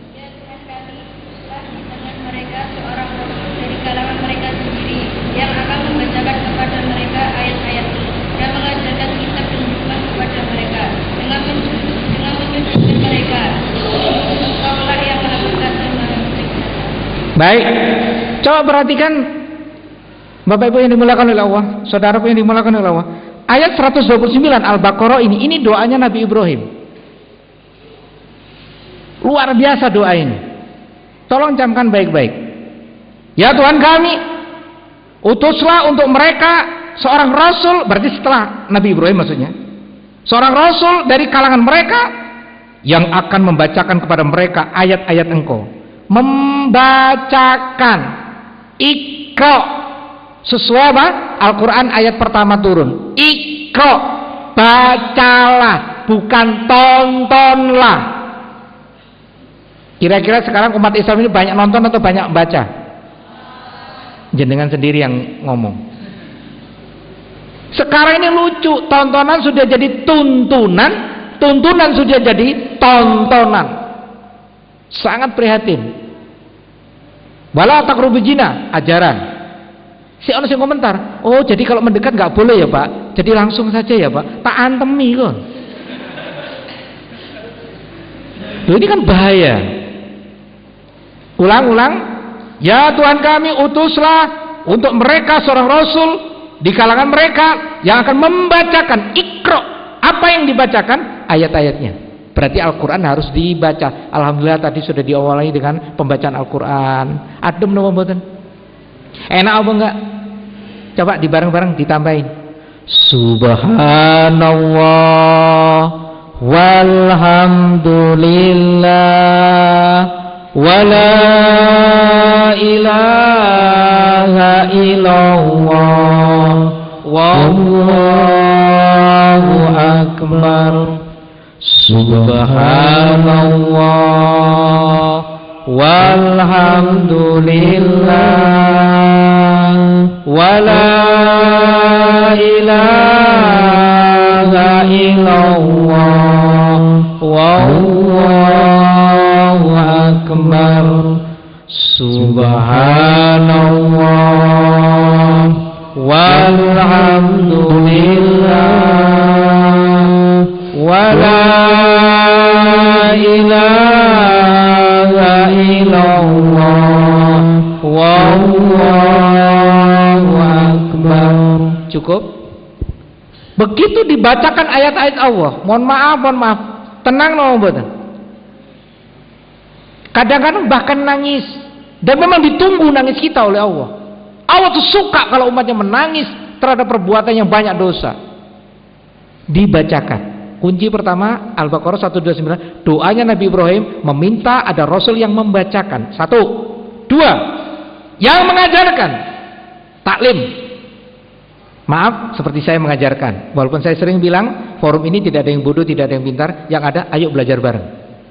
Yang akan membacakan kepada mereka ayat-ayat dan mengajarkan kitab dan hikmah kepada mereka dengan menjunjung dengan menjunjung mereka. Engkaulah yang Maha Perkasa Maha Bijaksana. Baik, coba perhatikan Bapak Ibu yang dimuliakan oleh Allah, saudaraku yang dimuliakan oleh Allah. Ayat seratus dua puluh sembilan Al-Baqarah ini, ini doanya Nabi Ibrahim. Luar biasa doa ini. Tolong camkan baik-baik. Ya Tuhan kami, utuslah untuk mereka seorang rasul, berarti setelah Nabi Ibrahim maksudnya, seorang rasul dari kalangan mereka yang akan membacakan kepada mereka ayat-ayat Engkau. Membacakan, Iqra, sesuai apa? Al-Quran ayat pertama turun. Iqra, bacalah, bukan tontonlah. Kira-kira sekarang umat Islam ini banyak nonton atau banyak baca? Jenengan sendiri yang ngomong. Sekarang ini lucu, tontonan sudah jadi tuntunan, tuntunan sudah jadi tontonan. Sangat prihatin. Wala taqrabu zina, ajaran. Si ono sing komentar, oh jadi kalau mendekat nggak boleh ya Pak, jadi langsung saja ya Pak, tak antemi kok. Loh, ini kan bahaya. Ulang-ulang, ya Tuhan kami, utuslah untuk mereka seorang rasul di kalangan mereka yang akan membacakan. Iqra, apa yang dibacakan? Ayat-ayatnya. Berarti Al-Quran harus dibaca. Alhamdulillah tadi sudah diawali dengan pembacaan Al-Quran. Adem no mboten? Enak apa enggak? Coba di bareng-bareng ditambahin. Subhanallah walhamdulillah wala ilaha illallah wallahu akbar. Subhanallah walhamdulillah wala ilaha illallah wallahu akbar. Subhanallah walhamdulillah wala ilaha illallah wallahu akbar. Cukup? Begitu dibacakan ayat-ayat Allah, mohon maaf, mohon maaf, tenang no mboten. Kadang-kadang bahkan nangis, dan memang ditunggu nangis kita oleh Allah. Allah tuh suka kalau umatnya menangis terhadap perbuatan yang banyak dosa. Dibacakan. Kunci pertama Al-Baqarah seratus dua puluh sembilan, doanya Nabi Ibrahim meminta ada Rasul yang membacakan. Satu. Dua, yang mengajarkan. Taklim. Maaf, seperti saya mengajarkan. Walaupun saya sering bilang forum ini tidak ada yang bodoh, tidak ada yang pintar. Yang ada ayo belajar bareng.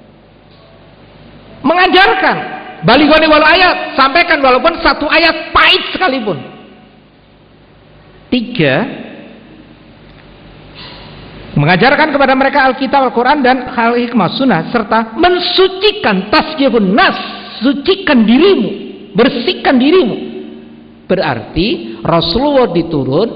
Mengajarkan. Balighoni walau ayat, sampaikan walaupun satu ayat pahit sekalipun. Tiga, mengajarkan kepada mereka Alkitab, Al-Quran dan hal hikmah sunnah, serta mensucikan tazkiyatun nas, sucikan dirimu, bersihkan dirimu. Berarti Rasulullah diturun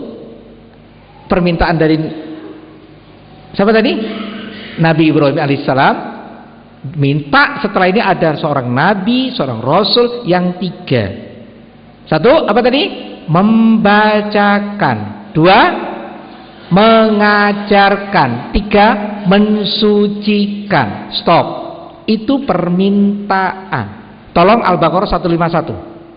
permintaan dari siapa tadi? Nabi Ibrahim alaihissalam minta setelah ini ada seorang nabi, seorang rasul yang tiga. Satu, apa tadi? Membacakan. Dua, mengajarkan. Tiga, mensucikan. Stop. Itu permintaan. Tolong Al-Baqarah seratus lima puluh satu.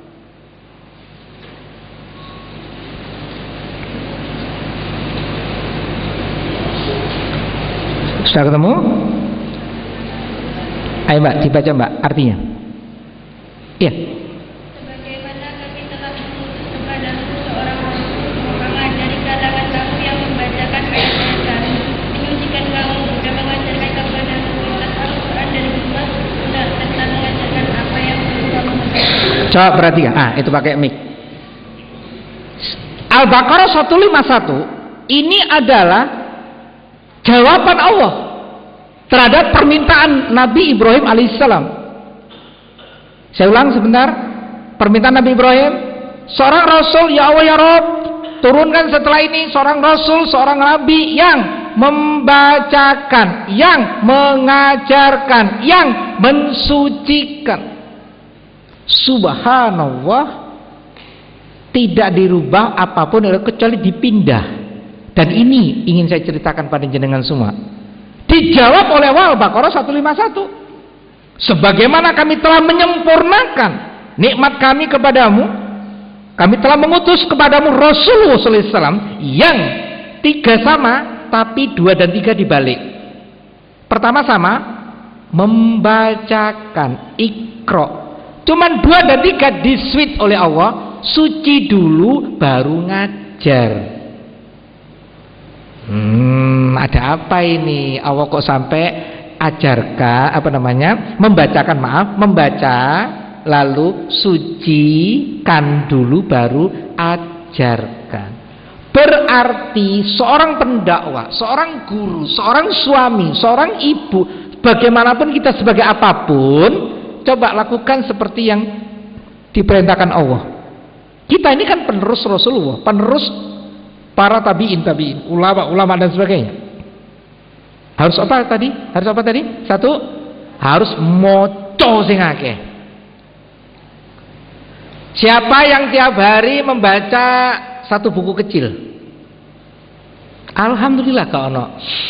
Sudah ketemu? Ayo Mbak, dibaca Mbak artinya. Iya. Sebagaimana kami telah mengutus kepadamu seorang rasul, maka dari kalangan kamu yang membacakan ayat-ayat kami, menyucikan kamu dan mengajarkan kepadamu kitab Al-Quran dan hikmah serta mengajarkan apa yang perlu kamu ketahui. Coba perhatikan. Ah, itu pakai mic. Al-Baqarah seratus lima puluh satu ini adalah jawaban Allah terhadap permintaan Nabi Ibrahim alaihissalam. Saya ulang sebentar. Permintaan Nabi Ibrahim, seorang rasul, ya Allah ya Rabb, turunkan setelah ini seorang rasul, seorang nabi yang membacakan, yang mengajarkan, yang mensucikan. Subhanallah, tidak dirubah apapun kecuali dipindah. Dan ini ingin saya ceritakan pada jenengan semua. Dijawab oleh Al-Baqarah seratus lima puluh satu. Sebagaimana kami telah menyempurnakan nikmat kami kepadamu, kami telah mengutus kepadamu Rasulullah shallallahu alaihi wasallam yang tiga sama, tapi dua dan tiga dibalik. Pertama sama, membacakan, Iqra. Cuman dua dan tiga diswitch oleh Allah, suci dulu baru ngajar. Hmm, ada apa ini? Allah kok sampai ajarkan, apa namanya? Membacakan, maaf, membaca lalu sucikan dulu baru ajarkan. Berarti seorang pendakwah, seorang guru, seorang suami, seorang ibu, bagaimanapun kita sebagai apapun, coba lakukan seperti yang diperintahkan Allah. Kita ini kan penerus Rasulullah, penerus para tabiin tabiin, ulama ulama dan sebagainya. Harus apa tadi? Harus apa tadi? Satu, harus moco sing akeh. Siapa yang tiap hari membaca satu buku kecil? Alhamdulillah kau ono.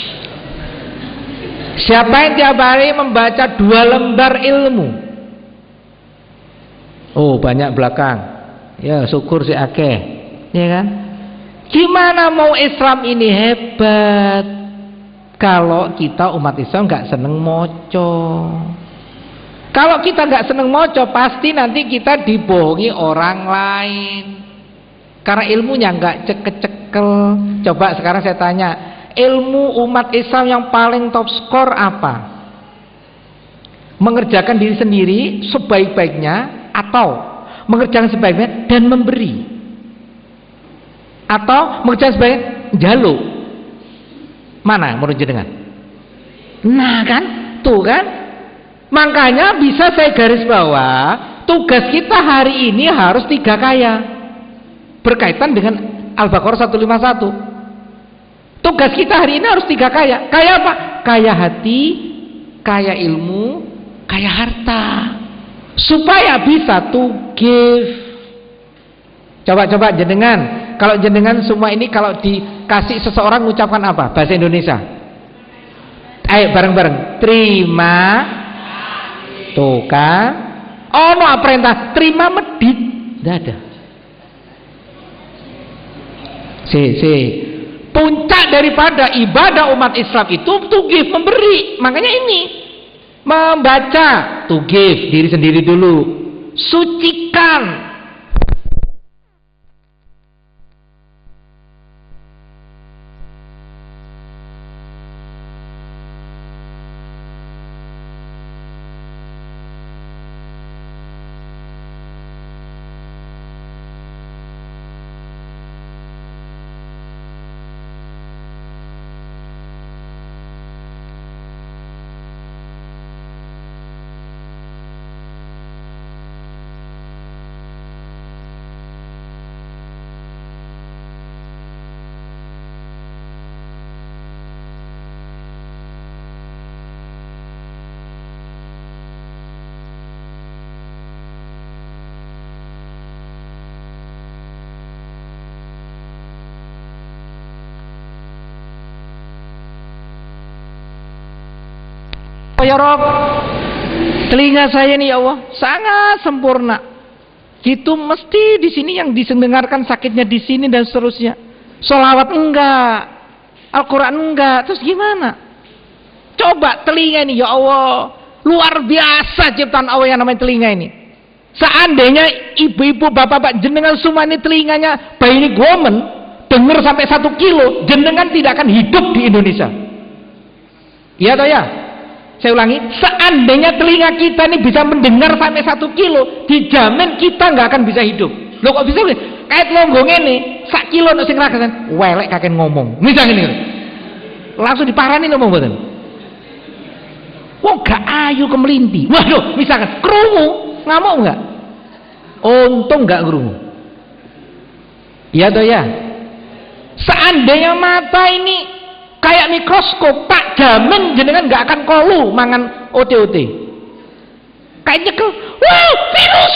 Siapa yang tiap hari membaca dua lembar ilmu? Oh, banyak belakang. Ya, syukur si akeh. Ya kan? Gimana mau Islam ini hebat kalau kita umat Islam nggak seneng moco? Kalau kita nggak seneng moco, pasti nanti kita dibohongi orang lain karena ilmunya nggak cek-cekel. Coba sekarang saya tanya, ilmu umat Islam yang paling top skor apa? Mengerjakan diri sendiri sebaik-baiknya, atau mengerjakan sebaik-baiknya dan memberi, atau mengerjakan sebagai jaluk? Mana menurut jenengan? Nah kan, tuh kan, makanya bisa saya garis bawah, tugas kita hari ini harus tiga kaya, berkaitan dengan Al-Baqarah seratus lima puluh satu. Tugas kita hari ini harus tiga kaya. Kaya apa? Kaya hati, kaya ilmu, kaya harta, supaya bisa to give. Coba-coba jenengan, kalau jenengan semua ini kalau dikasih seseorang mengucapkan apa? Bahasa Indonesia. Ayo bareng-bareng. Terima. Tuh kan. Oh no, perintah terima medit. Tidak ada. Si, si. Puncak daripada ibadah umat Islam itu to give, memberi. Makanya ini membaca, to give diri sendiri dulu. Sucikan. apa ya Rob? Telinga saya ini ya Allah sangat sempurna. Gitu mesti di sini yang disendengarkan sakitnya di sini dan seterusnya. Sholawat enggak, Al-Quran enggak, terus gimana? Coba telinga ini ya Allah, luar biasa ciptaan Allah yang namanya telinga ini. Seandainya ibu-ibu, bapak-bapak jenengan semua ini telinganya bayi ini gomen, dengar sampai satu kilo, jenengan tidak akan hidup di Indonesia. Iya atau ya? Saya ulangi, seandainya telinga kita ini bisa mendengar sampai satu kilo, dijamin kita nggak akan bisa hidup. Loh kok bisa? Kayak longgong ini, sak kilo nggak sing rasakan, welek kakek ngomong. Misalnya ini, langsung diparani ngomong betul. Wong gak ayu kemelinti. Waduh, misalkan krungu. Ngamuk enggak? Untung enggak ngerungu. Iya atau ya? Seandainya mata ini kayak mikroskop, tak jamin jenengan enggak akan kolu mangan O T O T. Kayak nyekel, wah virus.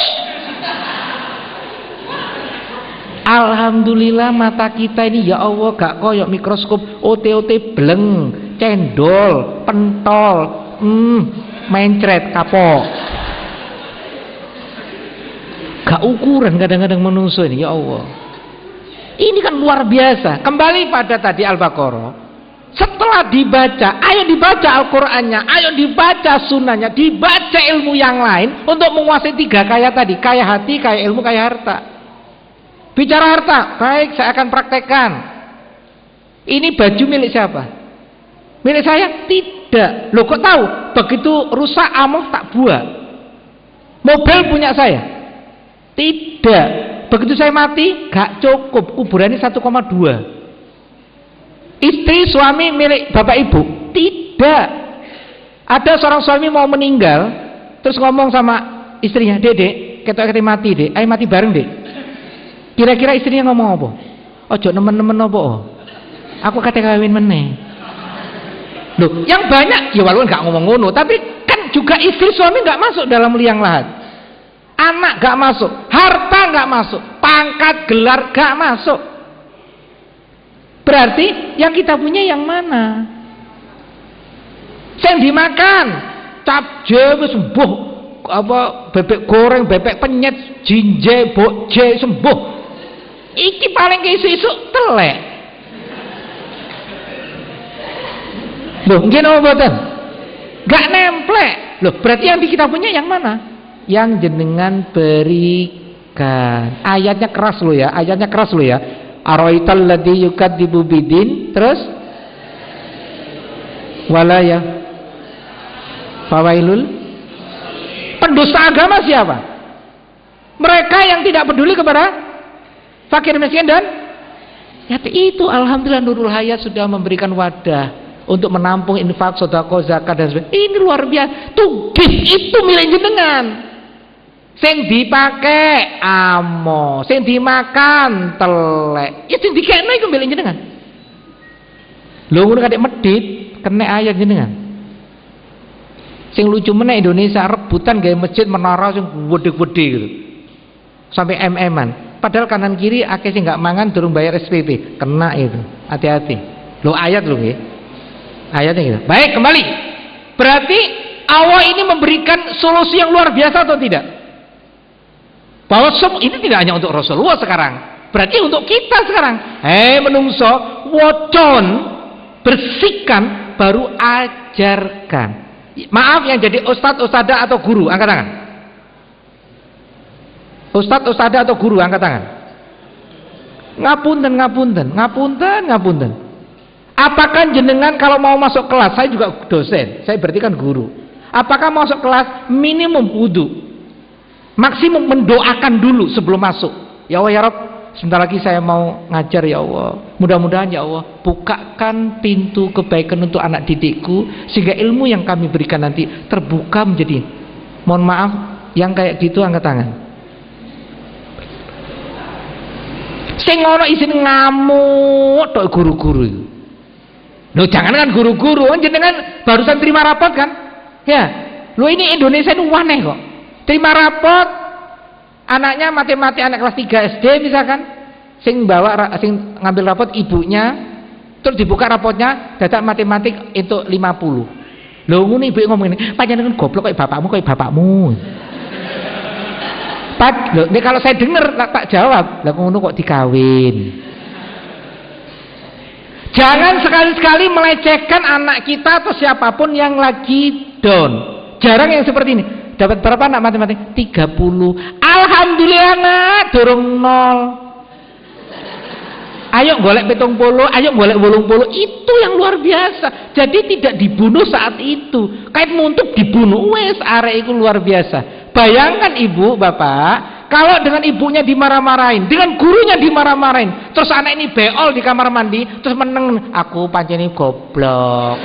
Alhamdulillah mata kita ini ya Allah gak koyok mikroskop, O T O T bleng, cendol, pentol, hmm, mencret, kapok. Gak ukuran kadang-kadang manusia ini ya Allah. Ini kan luar biasa. Kembali pada tadi Al-Baqarah. Setelah dibaca, ayo dibaca Al-Qur'annya, ayo dibaca sunnahnya, dibaca ilmu yang lain untuk menguasai tiga kaya tadi, kaya hati, kaya ilmu, kaya harta. Bicara harta, baik saya akan praktekkan. Ini baju milik siapa? Milik saya? Tidak. Loh kok tahu? Begitu rusak amuk tak buat. Mobil punya saya? Tidak. Begitu saya mati gak cukup, kuburannya satu koma dua. Istri suami milik bapak ibu? Tidak. Ada seorang suami mau meninggal terus ngomong sama istrinya, dek dek ketok mati dek, ayo mati bareng dek. Kira-kira istrinya ngomong apa? Ojo nemen-nemen apa? Aku kate kawin meneh. Loh, yang banyak ya walaupun gak ngomong ngono, tapi kan juga istri suami gak masuk dalam liang lahat. Anak gak masuk, harta gak masuk, pangkat gelar gak masuk. Berarti yang kita punya yang mana? Yang dimakan capje wis sembuh, apa bebek goreng, bebek penyet, jinje, bokje sembuh. Iki paling ke isu-isu telek. Loh, nggih napa mboten? Gak nemplek. Loh, berarti yang di kita punya yang mana? Yang jenengan berikan. Ayatnya keras lo ya, ayatnya keras lo ya. Araital ladzi yukadzibu bidin, terus wala ya fawailul. Pendusta agama siapa? Mereka yang tidak peduli kepada fakir miskin dan ya, itu alhamdulillah Nurul Hayat sudah memberikan wadah untuk menampung infak, sedekah, zakat dan sebagainya. Ini luar biasa. Tuh gift itu milik jenengan. Sing dipakai amo, sing dimakan telek. Ya sing dikene iku milik jenengan. Lho ngono kadek medit kena ayat jenengan. Sing lucu meneh Indonesia rebutan gawe masjid menara sing gede-gede gitu. Sampai em-eman. Padahal kanan kiri akeh sing gak mangan durung bayar S P P. Kena itu. Hati-hati. Lho ayat lho nggih. Ayatnya gitu. Baik, kembali. Berarti Allah ini memberikan solusi yang luar biasa atau tidak? Bahwa ini tidak hanya untuk Rasulullah sekarang, berarti untuk kita sekarang. Hei menungso, wocon, bersihkan, baru ajarkan. Maaf yang jadi ustadz, ustadzah atau guru, angkat tangan. Ustadz, ustadzah atau guru, angkat tangan. Ngapunten, ngapunten, ngapunten, ngapunten. Apakah jenengan kalau mau masuk kelas, saya juga dosen, saya berarti kan guru. Apakah masuk kelas minimum wudu? Maksimum mendoakan dulu sebelum masuk. Ya Allah ya Rabb, sebentar lagi saya mau ngajar ya Allah. Mudah-mudahan ya Allah bukakan pintu kebaikan untuk anak didikku sehingga ilmu yang kami berikan nanti terbuka menjadi. Mohon maaf, yang kayak gitu angkat tangan. Sing ngono isin ngamuk tok guru-guru itu. Loh jangan kan guru-guru, jenengan barusan terima rapot kan? Ya. Loh ini Indonesia itu aneh kok. Terima rapot anaknya matematik anak kelas tiga S D misalkan, sing bawa sing ngambil rapot ibunya, terus dibuka rapotnya data matematik itu lima puluh. Lho ngono ibu ngomong ini, panjenengan goblok kayak bapakmu kayak bapakmu. Pak, lho, nih kalau saya dengar tak, tak jawab, lah ngono kok dikawin. Jangan sekali-sekali melecehkan anak kita atau siapapun yang lagi down. Jarang yang seperti ini. Dapat berapa anak matematik? tiga puluh. Alhamdulillah nak, dorong nol. Ayo golek petong polo, ayo golek wolong polo. Itu yang luar biasa. Jadi tidak dibunuh saat itu. Kait muntuk dibunuh, wes arek itu luar biasa. Bayangkan ibu, bapak, kalau dengan ibunya dimarah-marahin, dengan gurunya dimarah-marahin, terus anak ini beol di kamar mandi, terus meneng, aku pancen goblok.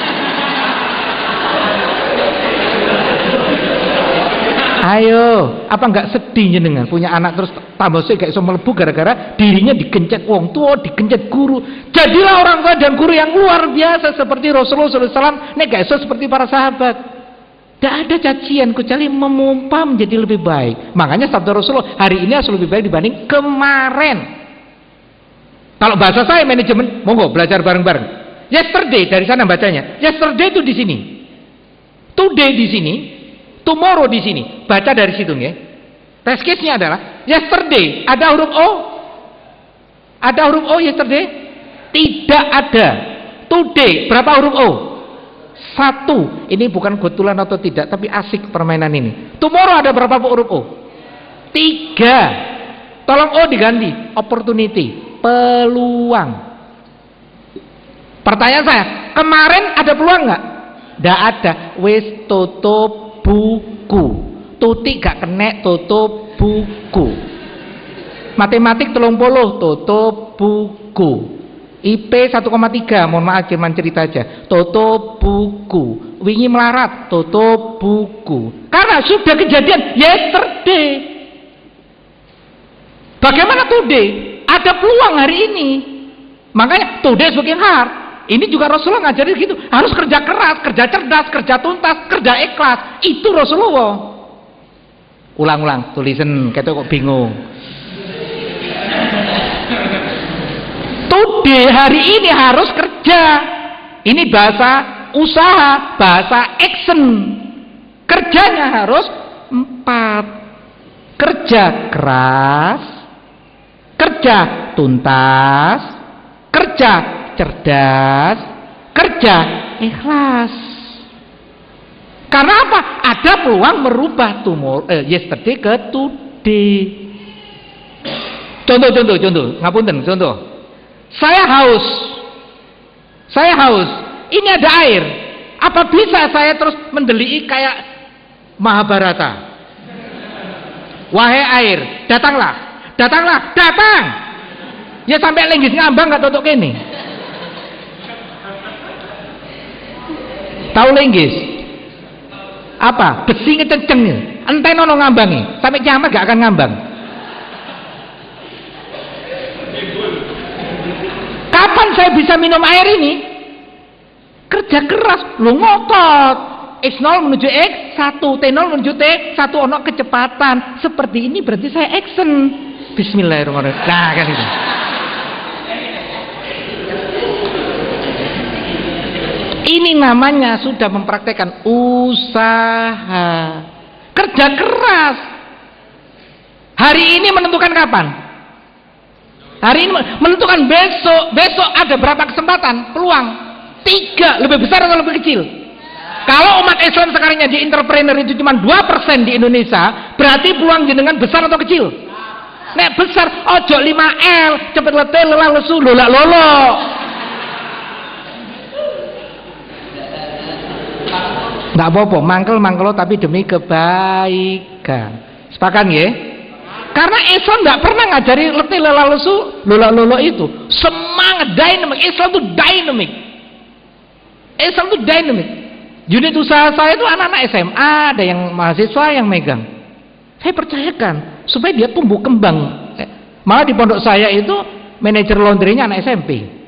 Ayo, apa enggak sedih jenengan punya anak terus tambah sih kayak iso mlebu gara-gara dirinya digencet wong tua, digencet guru. Jadilah orang tua dan guru yang luar biasa seperti Rasulullah shallallahu alaihi wasallam, nek gak iso seperti para sahabat. Tidak ada cacian kecuali memompa menjadi lebih baik. Makanya sabda Rasulullah, hari ini harus lebih baik dibanding kemarin. Kalau bahasa saya manajemen, monggo belajar bareng-bareng. Yesterday dari sana bacanya. Yesterday itu di sini. Today di sini. Tomorrow di sini. Baca dari situ ya. Test case-nya adalah yesterday ada huruf O. Ada huruf O yesterday? Tidak ada. Today berapa huruf O? Satu. Ini bukan kebetulan atau tidak, tapi asik permainan ini. Tomorrow ada berapa huruf O? Tiga. Tolong O diganti. Opportunity. Peluang. Pertanyaan saya, kemarin ada peluang nggak? Nggak ada. Wis tutup buku. Tutik gak kena, tutup buku. Matematik telung puluh, tutup buku. I P satu koma tiga, mohon maaf cuman cerita aja, tutup buku. Wingi melarat, tutup buku. Karena sudah kejadian yesterday. Bagaimana today? Ada peluang hari ini. Makanya today is working hard. Ini juga Rasulullah ngajarin gitu, harus kerja keras, kerja cerdas, kerja tuntas, kerja ikhlas. Itu Rasulullah. Ulang-ulang, tulisan, kita kok bingung. Today hari ini harus kerja. Ini bahasa usaha, bahasa action. Kerjanya harus empat. Kerja keras, kerja tuntas, kerja cerdas, kerja ikhlas. Karena apa? Ada peluang merubah tomorrow, eh, yesterday ke today. Contoh, contoh, contoh. Ngapunten, contoh. Saya haus. Saya haus. Ini ada air. Apa bisa saya terus mendelii kayak Mahabharata? Wahai air, datanglah, datanglah, datang. Ya sampai lenggis ngambang gak tutup ini. Tahu lenggis? Apa? Besi ngececeng. Enten ono ngambangi. Sampai kiamat gak akan ngambang. Kapan saya bisa minum air ini? Kerja keras, lu ngotot. X nol menuju X satu, T nol menuju T satu, ono kecepatan. Seperti ini berarti saya action. Bismillahirrahmanirrahim. Nah, kan itu. Ini namanya sudah mempraktekkan usaha. Kerja keras. Hari ini menentukan kapan? Hari ini menentukan besok. Besok ada berapa kesempatan? Peluang? Tiga. Lebih besar atau lebih kecil? Kalau umat Islam sekarang jadi entrepreneur itu cuma dua persen di Indonesia, berarti peluang jenengan besar atau kecil? Nek besar, ojo lima L, cepet letih, lelah lesu, lolak lolo. Nggak apa-apa, mangkel-mangkel tapi demi kebaikan. Sepakat ya? Karena Islam nggak pernah ngajari letih lelah lesu, lolak lolo itu. Semangat dynamic, Islam itu dynamic. Islam itu dynamic. Unit usaha saya itu anak-anak S M A, ada yang mahasiswa yang megang. Saya percayakan supaya dia tumbuh kembang. Malah di pondok saya itu manajer laundrynya anak S M P.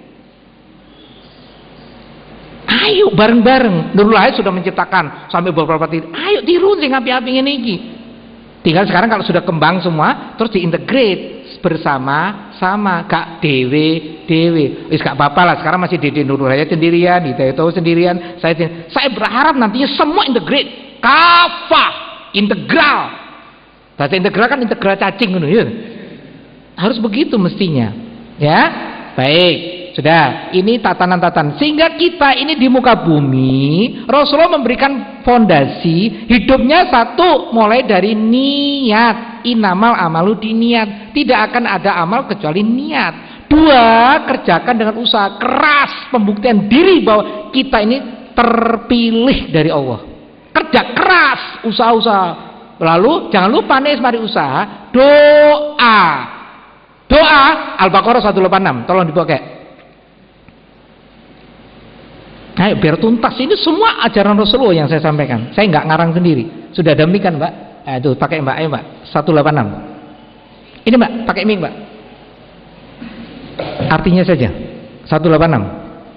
Ayo bareng-bareng. Nurul Hayat sudah menciptakan sampai beberapa titik. Ayo tiru sing api-api ngene iki. Tinggal sekarang kalau sudah kembang semua, terus diintegrate bersama sama, gak dewe dewe. Wis gak apa-apa lah, sekarang masih Dede Nurul Hayat sendirian, Hidayatowo sendirian, saya saya berharap nantinya semua integrate, kafah, integral. Bahasa integral kan integral cacing gitu ya. Harus begitu mestinya. Ya. Baik. Sudah, ini tatanan-tatanan. Sehingga kita ini di muka bumi, Rasulullah memberikan fondasi hidupnya satu, mulai dari niat. Innamal amalu diniat. Tidak akan ada amal kecuali niat. Dua, kerjakan dengan usaha keras, pembuktian diri bahwa kita ini terpilih dari Allah. Kerja keras, usaha-usaha. Lalu jangan lupa nih, mari usaha, doa. Doa Al-Baqarah seratus delapan puluh enam. Tolong dipakai. Ayo biar tuntas, ini semua ajaran Rasulullah yang saya sampaikan. Saya nggak ngarang sendiri. Sudah demikian, Mbak. Eh, tuh pakai Mbak, ayo Mbak. seratus delapan puluh enam. Ini Mbak, pakai mic Mbak. Artinya saja. seratus delapan puluh enam.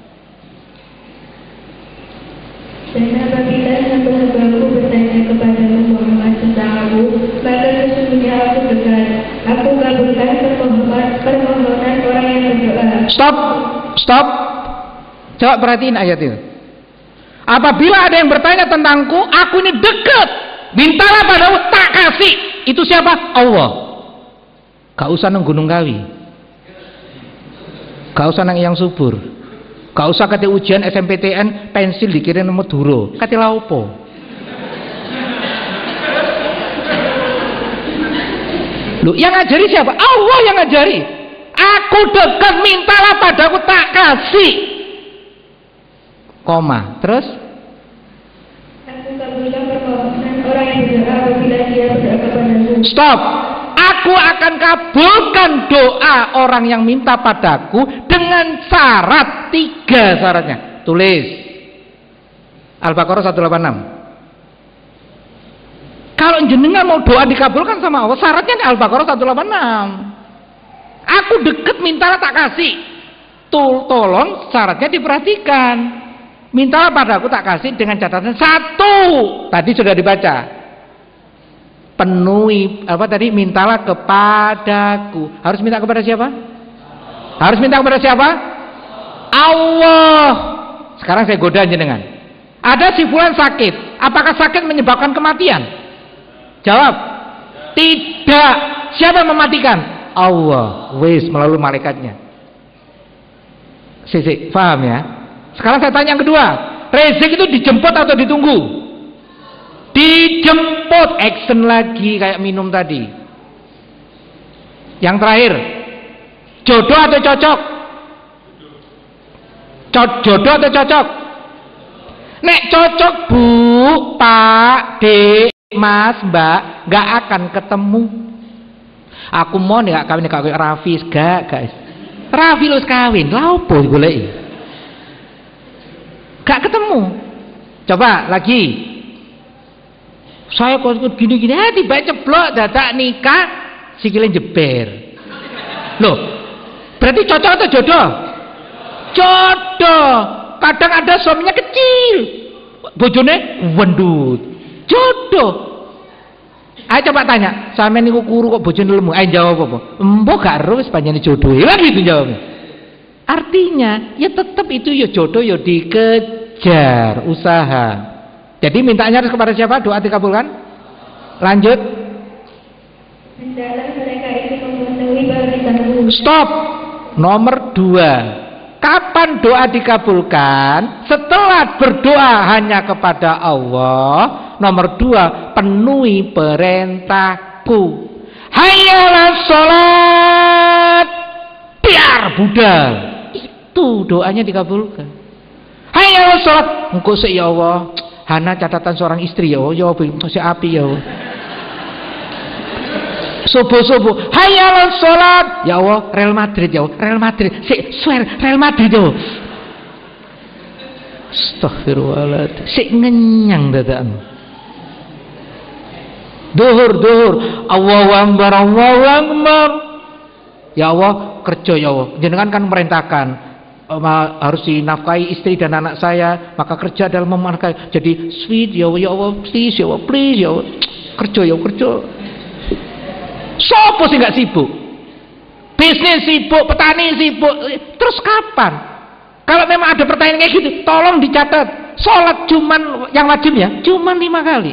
Dan apabila hamba-hambaku bertanya kepadamu Muhammad tentang aku, maka sesungguhnya aku dekat. Aku kabulkan permohonan permohonan orang yang berdoa. Stop, stop. Coba perhatiin ayat itu. Apabila ada yang bertanya tentangku, aku ini dekat. Mintalah padaku, tak kasih. Itu siapa? Allah. Gak usah nang Gunung Kawi. Gak usah nang yang subur. Gak usah kate ujian S M P T N pensil dikirim nomor duro. Kate laopo. Loh, yang ngajari siapa? Allah yang ngajari. Aku dekat, mintalah padaku, tak kasih. Koma, terus? Aku kabulkan permohonan orang yang berdoa apabila dia berdoa kepadaku. Stop. Aku akan kabulkan doa orang yang minta padaku dengan syarat, tiga syaratnya. Tulis. Al-Baqarah seratus delapan puluh enam. Kalau jenengan mau doa dikabulkan sama Allah, syaratnya Al-Baqarah seratus delapan puluh enam. Aku deket, mintalah tak kasih. Tol tolong syaratnya diperhatikan. Mintalah padaku, tak kasih dengan catatan satu. Tadi sudah dibaca. Penuhi apa tadi? Mintalah kepadaku. Harus minta kepada siapa? Harus minta kepada siapa? Allah. Sekarang saya goda jenengan. Ada si fulan sakit. Apakah sakit menyebabkan kematian? Jawab. Tidak. Siapa yang mematikan? Allah. Wis melalui malaikatnya. Sisi, paham ya? Sekarang saya tanya yang kedua, rezeki itu dijemput atau ditunggu? Dijemput. Action lagi kayak minum tadi. Yang terakhir, jodoh atau cocok? Jodoh atau cocok? Nek cocok Bu, Pak, Dek, Mas, Mbak, gak akan ketemu. Aku mau nih gak kawin nih kawin Raffi, gak guys. Raffi lu kawin, lapo goleki? Gak ketemu. Coba lagi. Saya kok gini-gini, eh tiba ceblok dadak nikah sikile jeber. Loh, berarti cocok atau jodoh? Jodoh. Kadang ada suaminya kecil, bojone wendut. Jodoh. Ayo coba tanya, sampeyan niku kuru kok bojone lemu? Ayo jawab apa? Mbok gak ero wis panjenengan jodoh. Lah gitu jawabnya. Artinya, ya tetap itu ya jodoh ya dikejar, usaha. Jadi mintanya harus kepada siapa? Doa dikabulkan? Lanjut. Hendaklah mereka itu memenuhi permintaanmu. Stop. Nomor dua. Kapan doa dikabulkan? Setelah berdoa hanya kepada Allah. Nomor dua, penuhi perintahku. Hayyalah sholat. Biar budal. Itu doanya dikabulkan. Hayyalah sholat. Engkau sih ya Allah. Hana catatan seorang istri ya Allah. Ya Allah, si api ya Allah. Subuh-subuh, hayyalah sholat. Ya Allah, Real Madrid ya Allah. Real Madrid. Si, swear, Real Madrid ya Allah. Astaghfirullahaladzim. Si ngenyang dadakan. Duhur, duhur. Allahu Akbar, Allahu Akbar. Ya Allah, kerja ya Allah. Jenengan kan merintahkan harus dinafkahi istri dan anak saya, maka kerja dalam menafkahi. Jadi sweet ya Allah, ya Allah, please ya Allah, please ya Allah. Kerja ya kerja. Sopo sih nggak sibuk? bisnis sibuk, petani sibuk. Terus kapan? Kalau memang ada pertanyaan kayak gitu, tolong dicatat. Sholat cuman yang wajib ya, cuman lima kali.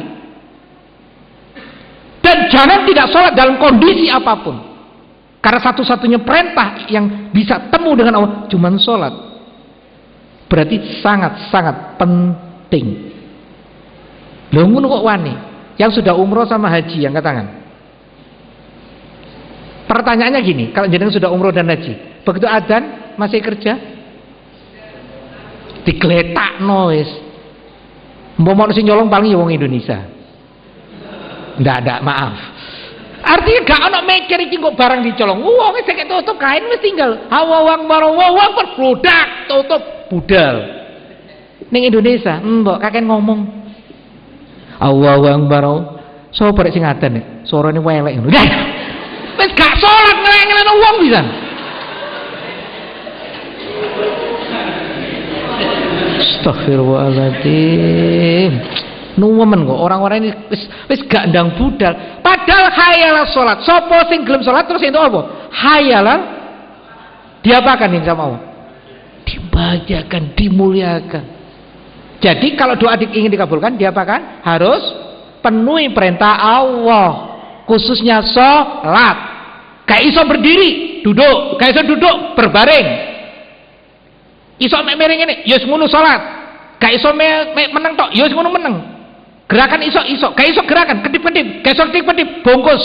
Dan jangan tidak sholat dalam kondisi apapun. Karena satu-satunya perintah yang bisa temu dengan Allah cuman sholat. Berarti sangat-sangat penting. Lho ngono kok wani? Yang sudah umroh sama haji yang angkat tangan. Pertanyaannya gini, kalau jenengan sudah umroh dan haji, begitu adzan masih kerja? Digletakno wis. Mbok sing nyolong paling ya wong Indonesia. Ndak ada, maaf. Artinya gak ono mikir iki kok barang dicolong. Wong wis sek tutup kain wis tinggal. Hawang marwang berblodak tutup budal. Ning Indonesia, mbok kakek ngomong. Hawang marwang sapa rek sing ngaten nek suarane welek ngono. Wis gak salat ngeleng-ngeleng wong pisan. Astagfirullahaladzim. Nuwemen kok orang-orang ini wis wis gak ndang budal. Padahal hayalah salat. Sopo sing gelem salat terus itu apa? Hayalah diapakan ini sama Allah? Dibahagiakan, dimuliakan. Jadi kalau doa ingin dikabulkan, diapakan? Harus penuhi perintah Allah. Khususnya salat. Gak iso berdiri, duduk. Gak iso duduk, berbaring. Iso mek miring ini, ya ngono salat. Gak iso mek meneng tok, ya ngono meneng. Gerakan iso iso, gak iso gerakan, kedip-kedip, gak iso kedip-kedip, bungkus.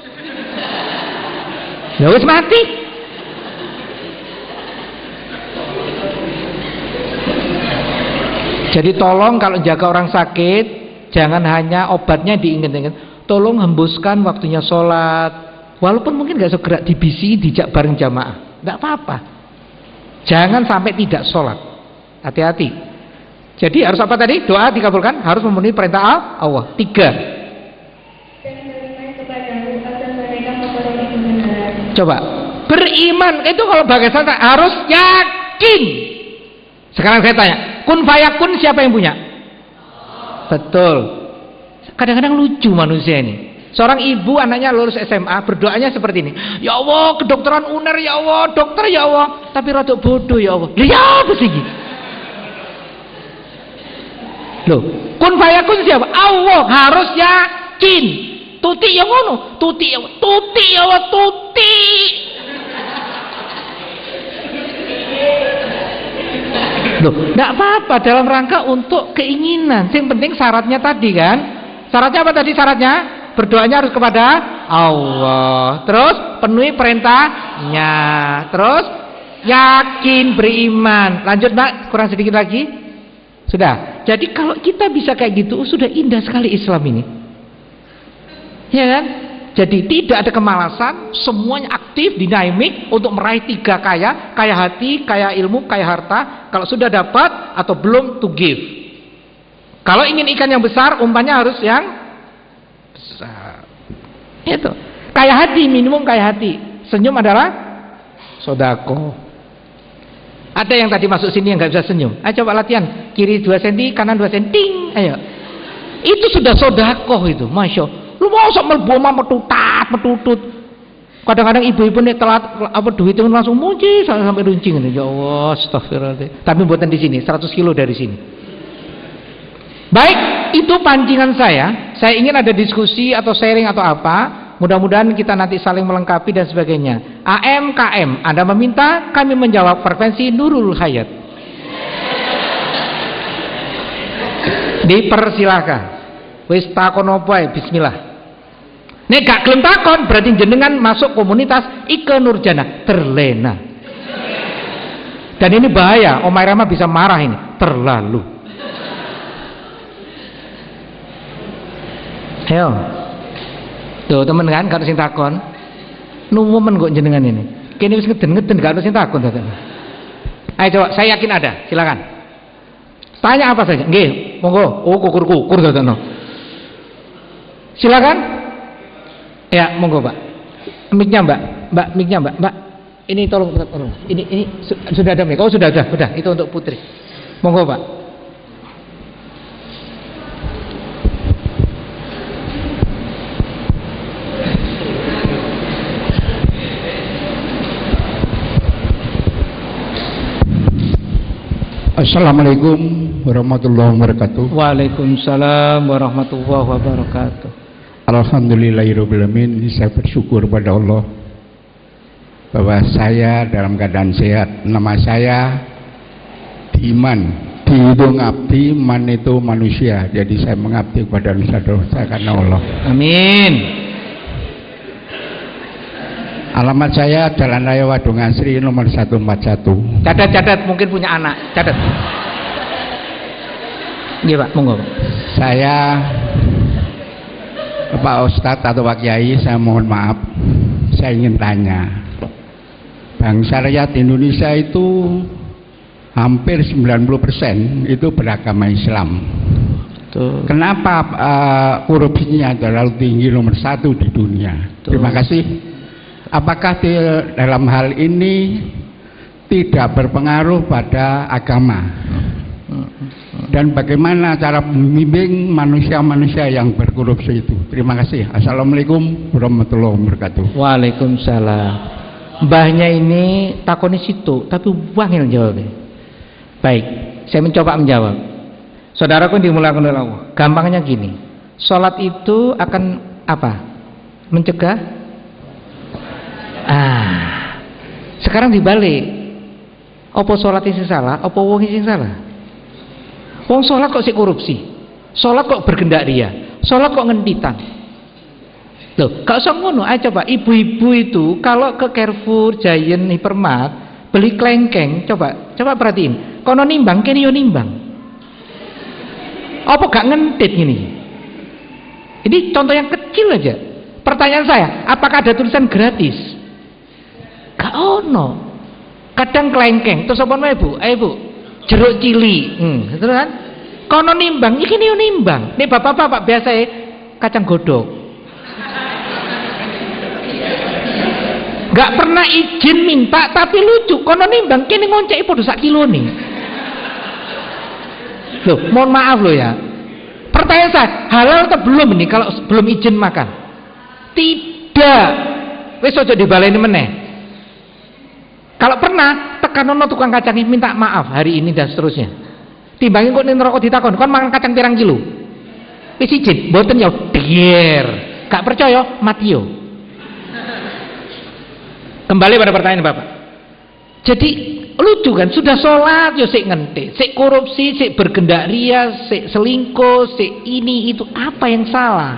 Ya wis mati. Jadi tolong kalau jaga orang sakit, jangan hanya obatnya diingat-ingat. Tolong hembuskan waktunya sholat. Walaupun mungkin gak iso gerak, dibisi, dijak bareng jamaah, gak apa-apa. Jangan sampai tidak sholat. Hati-hati. Jadi harus apa tadi? Doa dikabulkan harus memenuhi perintah Allah. Tiga. Coba beriman itu kalau bagaimana harus yakin. Sekarang saya tanya, kun fayakun siapa yang punya? Betul. Kadang-kadang lucu manusia ini. Seorang ibu anaknya lulus S M A berdoanya seperti ini. Ya Allah kedokteran U N E R ya Allah, dokter ya Allah. Tapi rada bodoh ya Allah. Lah ya apa sih? Loh, kun fayakun siapa? Allah harus yakin. Tuti yang ngono, tuti ya, tuti ya, tuti. Loh, enggak apa-apa dalam rangka untuk keinginan. Yang penting syaratnya tadi kan. Syaratnya apa tadi syaratnya? Berdoanya harus kepada Allah. Terus penuhi perintahnya. Terus yakin, beriman. Lanjut Mbak, kurang sedikit lagi. Sudah. Jadi kalau kita bisa kayak gitu, sudah indah sekali Islam ini. Ya kan? Jadi tidak ada kemalasan, semuanya aktif, dinamik untuk meraih tiga kaya, kaya hati, kaya ilmu, kaya harta. Kalau sudah dapat atau belum, to give. Kalau ingin ikan yang besar, umpannya harus yang besar. Itu. Kaya hati, minimum kaya hati. Senyum adalah sodako. Ada yang tadi masuk sini yang nggak bisa senyum. Ayo coba latihan. Kiri dua senti, kanan dua senti. Ting. Ayo. Itu sudah sodakoh itu. Masya Allah. Lu mau sok melbu mah metutat, metutut. Kadang-kadang ibu-ibu nih telat apa duit itu langsung muji sampai runcing. Ya Allah, astagfirullahaladzim. Tapi buatan di sini, seratus kilo dari sini. Baik, itu pancingan saya. Saya ingin ada diskusi atau sharing atau apa. Mudah-mudahan kita nanti saling melengkapi dan sebagainya. A M K M, Anda meminta, kami menjawab. Frekuensi Nurul Hayat. Dipersilakan. Wis takon apa bismillah. Nek gak gelem takon berarti jenengan masuk komunitas Ike Nurjana, terlena. Dan ini bahaya, Omai Rama bisa marah ini, terlalu. Ayo. Tuh temen kan kalau sing takon nuwumen kok jenengan ini. Kene wis ngeden-ngeden gak ono sing takon. Ayo coba, saya yakin ada. Silakan. Tanya apa saja. Nggih, monggo. Oh, kukur-kukur dadakno. Silakan. Ya, monggo, Pak. Mic-nya, Mbak. Mbak, mic-nya, Mbak. Mbak, ini tolong tolong. Ini ini sudah ada mic. Oh, sudah ada. Sudah, itu untuk Putri. Monggo, Pak. Assalamualaikum warahmatullahi wabarakatuh. Waalaikumsalam warahmatullahi wabarakatuh. Alhamdulillahirrahmanirrahim. Saya bersyukur pada Allah bahwa saya dalam keadaan sehat. Nama saya Diman, Dihitung Abdi, Man itu manusia. Jadi saya mengabdi kepada Nusa Dosa karena Allah. Amin. Alamat saya Jalan Raya Wadung Asri nomor seratus empat puluh satu. Catat-catat, mungkin punya anak. Catat. Iya Pak, monggo. Saya Pak Ustadz atau Pak Kiai, saya mohon maaf. Saya ingin tanya, bangsa rakyat Indonesia itu hampir sembilan puluh persen itu beragama Islam. Tuh. Kenapa uh, korupsinya terlalu tinggi nomor satu di dunia? Tuh. Terima kasih. Apakah di, dalam hal ini tidak berpengaruh pada agama? Dan bagaimana cara membimbing manusia-manusia yang berkorupsi itu? Terima kasih. Assalamualaikum warahmatullahi wabarakatuh. Waalaikumsalam. Mbahnya ini takoni situ, tapi wangil jawabnya. Baik, saya mencoba menjawab. Saudaraku dimulakan oleh Allah. Gampangnya gini, sholat itu akan apa? Mencegah. Ah, sekarang dibalik. Apa sholat ini salah? Apa wong ini salah? Wong sholat kok si korupsi, sholat kok bergendak ria, sholat kok ngentitan. Loh, gak usah ngono. Ayo coba ibu-ibu itu kalau ke Carrefour, Giant, Hypermart beli klengkeng, coba coba perhatiin. Kono nimbang, kene yo nimbang. Apa gak ngentit gini? Ini contoh yang kecil aja. Pertanyaan saya, apakah ada tulisan gratis? Gak ono. Kadang klengkeng, terus apa namanya Bu? Ayo Bu, jeruk cili, hmm, terus kan? Kono nimbang, iki nih nimbang. Nih bapak-bapak biasa ya kacang godok. Gak pernah izin minta, tapi lucu. Kono nimbang, kini ngonceki podo sak kilo nih. Loh, mohon maaf loh ya. Pertanyaan saya, halal atau belum ini kalau belum izin makan? Tidak. Wis aja dibaleni meneh. Kalau pernah tekan ono tukang kacang ini minta maaf hari ini dan seterusnya. Timbangin kok ning neraka ditakon, kon mangan kacang pirang kilo? Wis izin, mboten ya dier. Gak percaya, mati yo. Kembali pada pertanyaan Bapak. Jadi lucu kan, sudah sholat yo sik ngentik, sik korupsi, sik bergendak ria, sik selingkuh, sik ini itu, apa yang salah?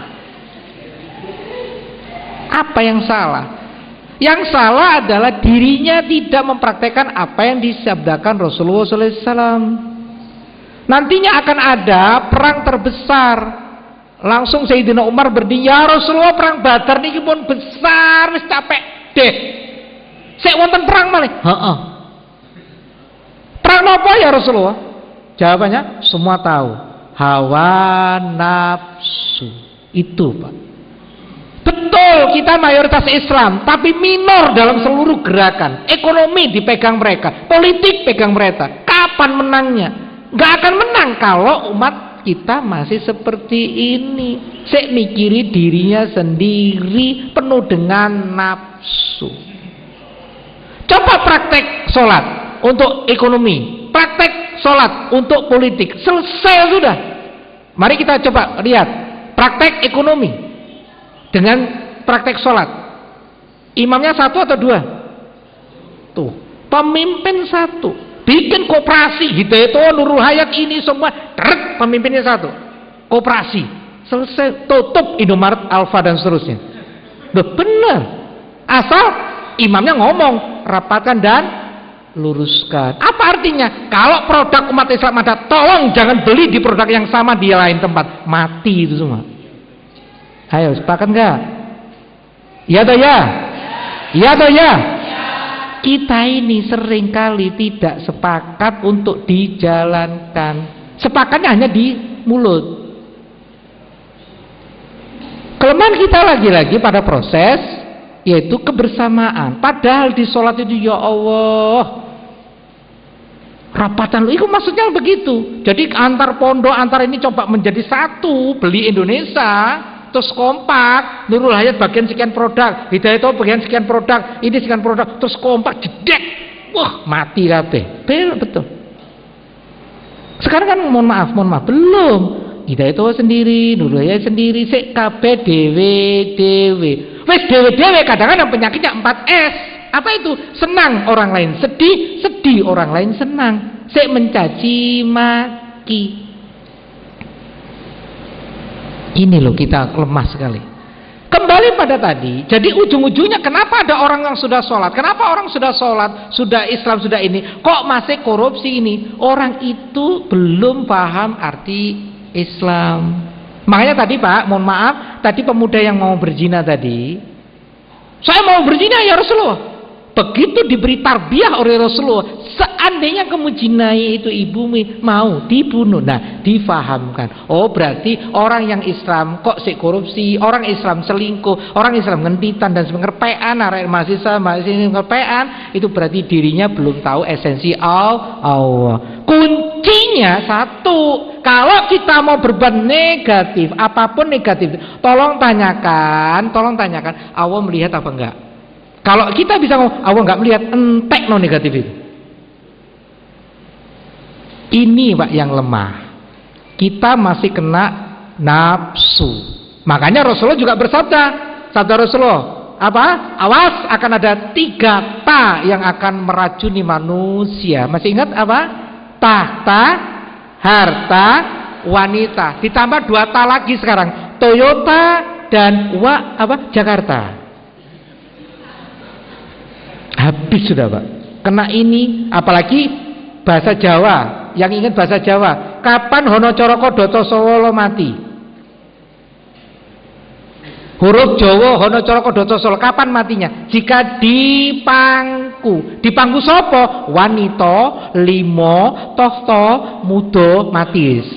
Apa yang salah? Yang salah adalah dirinya tidak mempraktekkan apa yang disabdakan Rasulullah shallallahu alaihi wasallam. Nantinya akan ada perang terbesar. Langsung Sayyidina Umar berdiri, ya Rasulullah, perang Badar niki pun besar, wis capek deh. Sik wonten perang malih. Heeh. Perang apa ya Rasulullah? Jawabannya semua tahu. Hawa nafsu. Itu Pak. Betul, kita mayoritas Islam, tapi minor dalam seluruh gerakan. Ekonomi dipegang mereka, politik pegang mereka. Kapan menangnya? Gak akan menang kalau umat kita masih seperti ini. Sek mikiri dirinya sendiri, penuh dengan nafsu. Coba praktek sholat untuk ekonomi, praktek sholat untuk politik, selesai sudah. Mari kita coba lihat praktek ekonomi dengan praktek sholat. Imamnya satu atau dua? Tuh, pemimpin satu. Bikin koperasi gitu itu Nurul Hayat ini semua, trek, pemimpinnya satu. Koperasi. Selesai, tutup Indomaret, Alfa dan seterusnya. Loh, benar. Asal imamnya ngomong, rapatkan dan luruskan. Apa artinya? Kalau produk umat Islam ada, tolong jangan beli di produk yang sama di lain tempat. Mati itu semua. Ayo, sepakat nggak? Iya atau ya? Iya atau ya? Kita ini seringkali tidak sepakat untuk dijalankan. Sepakatnya hanya di mulut. Kelemahan kita lagi-lagi pada proses, yaitu kebersamaan. Padahal di sholat itu, ya Allah, rapatan lu, itu maksudnya begitu. Jadi antar pondok, antar ini coba menjadi satu, beli Indonesia. Terus kompak, Nurul Hayat bagian sekian produk, Hidayat itu bagian sekian produk, ini sekian produk, terus kompak, jedek, wah mati kabeh. Betul. Sekarang kan mohon maaf, mohon maaf belum. Hidayah itu sendiri, Nuraya sendiri, sik kabeh dewe dewe. Wes dewe dewe kadang-kadang penyakitnya empat S. Apa itu? Senang orang lain sedih, sedih orang lain senang. Sik mencaci maki. Ini loh kita lemah sekali. Kembali pada tadi, jadi ujung-ujungnya kenapa ada orang yang sudah sholat? Kenapa orang sudah sholat, sudah Islam, sudah ini, kok masih korupsi ini? Orang itu belum paham arti Islam. Makanya tadi Pak, mohon maaf, tadi pemuda yang mau berzina tadi, saya mau berzina ya Rasulullah. Begitu diberi tarbiyah oleh Rasulullah, seandainya kamu jinai itu ibumu mau dibunuh, nah difahamkan. Oh berarti orang yang Islam kok sik korupsi, orang Islam selingkuh, orang Islam ngentitan dan ngerpean, arek mahasiswa mahasiswa ngerpean, itu berarti dirinya belum tahu esensi Allah. Kuncinya satu, kalau kita mau berbuat negatif, apapun negatif, tolong tanyakan, tolong tanyakan, Allah melihat apa enggak? Kalau kita bisa ngomong, Allah nggak melihat, entek no negatif itu. Ini Pak yang lemah. Kita masih kena nafsu. Makanya Rasulullah juga bersabda, sabda Rasulullah, apa? Awas akan ada tiga ta yang akan meracuni manusia. Masih ingat apa? Tahta, harta, wanita. Ditambah dua ta lagi sekarang, Toyota dan wa apa? Jakarta. Habis sudah Pak, kena ini. Apalagi bahasa Jawa, yang ingat bahasa Jawa, kapan Hono Coroko Doto Solo mati? Huruf Jawa Hono Coroko Doto Solo, kapan matinya? Jika dipangku. Dipangku sopo? Wanita limo tohto mudo matis.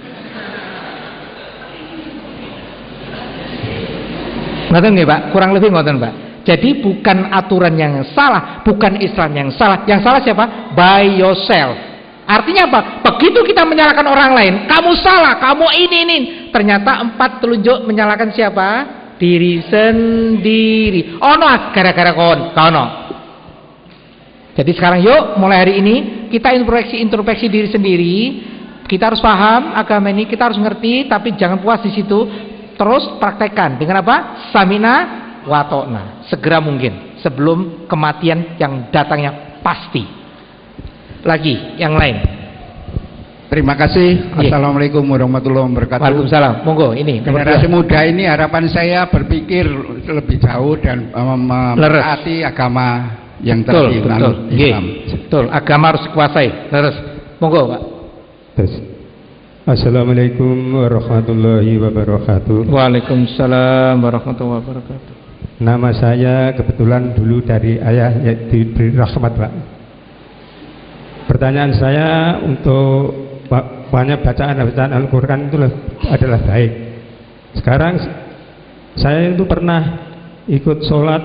Ngoten nggih Pak, kurang lebih ngoten Pak. Jadi bukan aturan yang salah, bukan Islam yang salah. Yang salah siapa? By yourself. Artinya apa? Begitu kita menyalahkan orang lain, kamu salah, kamu ini ini. Ternyata empat telunjuk menyalahkan siapa? Diri sendiri. Oh no, gara-gara kon, kono. Jadi sekarang yuk, mulai hari ini kita introspeksi introspeksi diri sendiri. Kita harus paham agama ini, kita harus ngerti, tapi jangan puas di situ. Terus praktekkan dengan apa? Samina watokna. Segera mungkin sebelum kematian yang datangnya pasti. Lagi yang lain. Terima kasih. Yeah. Assalamualaikum warahmatullahi wabarakatuh. Waalaikumsalam. Monggo ini generasi muda ini harapan saya berpikir lebih jauh dan memerhati agama yang terkenal Islam. Betul, agama harus dikuasai. Leres. Monggo Pak. Terus. Assalamualaikum warahmatullahi wabarakatuh. Waalaikumsalam warahmatullahi wabarakatuh. Nama saya kebetulan dulu dari ayah yaitu diberi rahmat Pak. Pertanyaan saya untuk banyak bacaan-bacaan Al-Quran itu adalah baik. Sekarang saya itu pernah ikut sholat,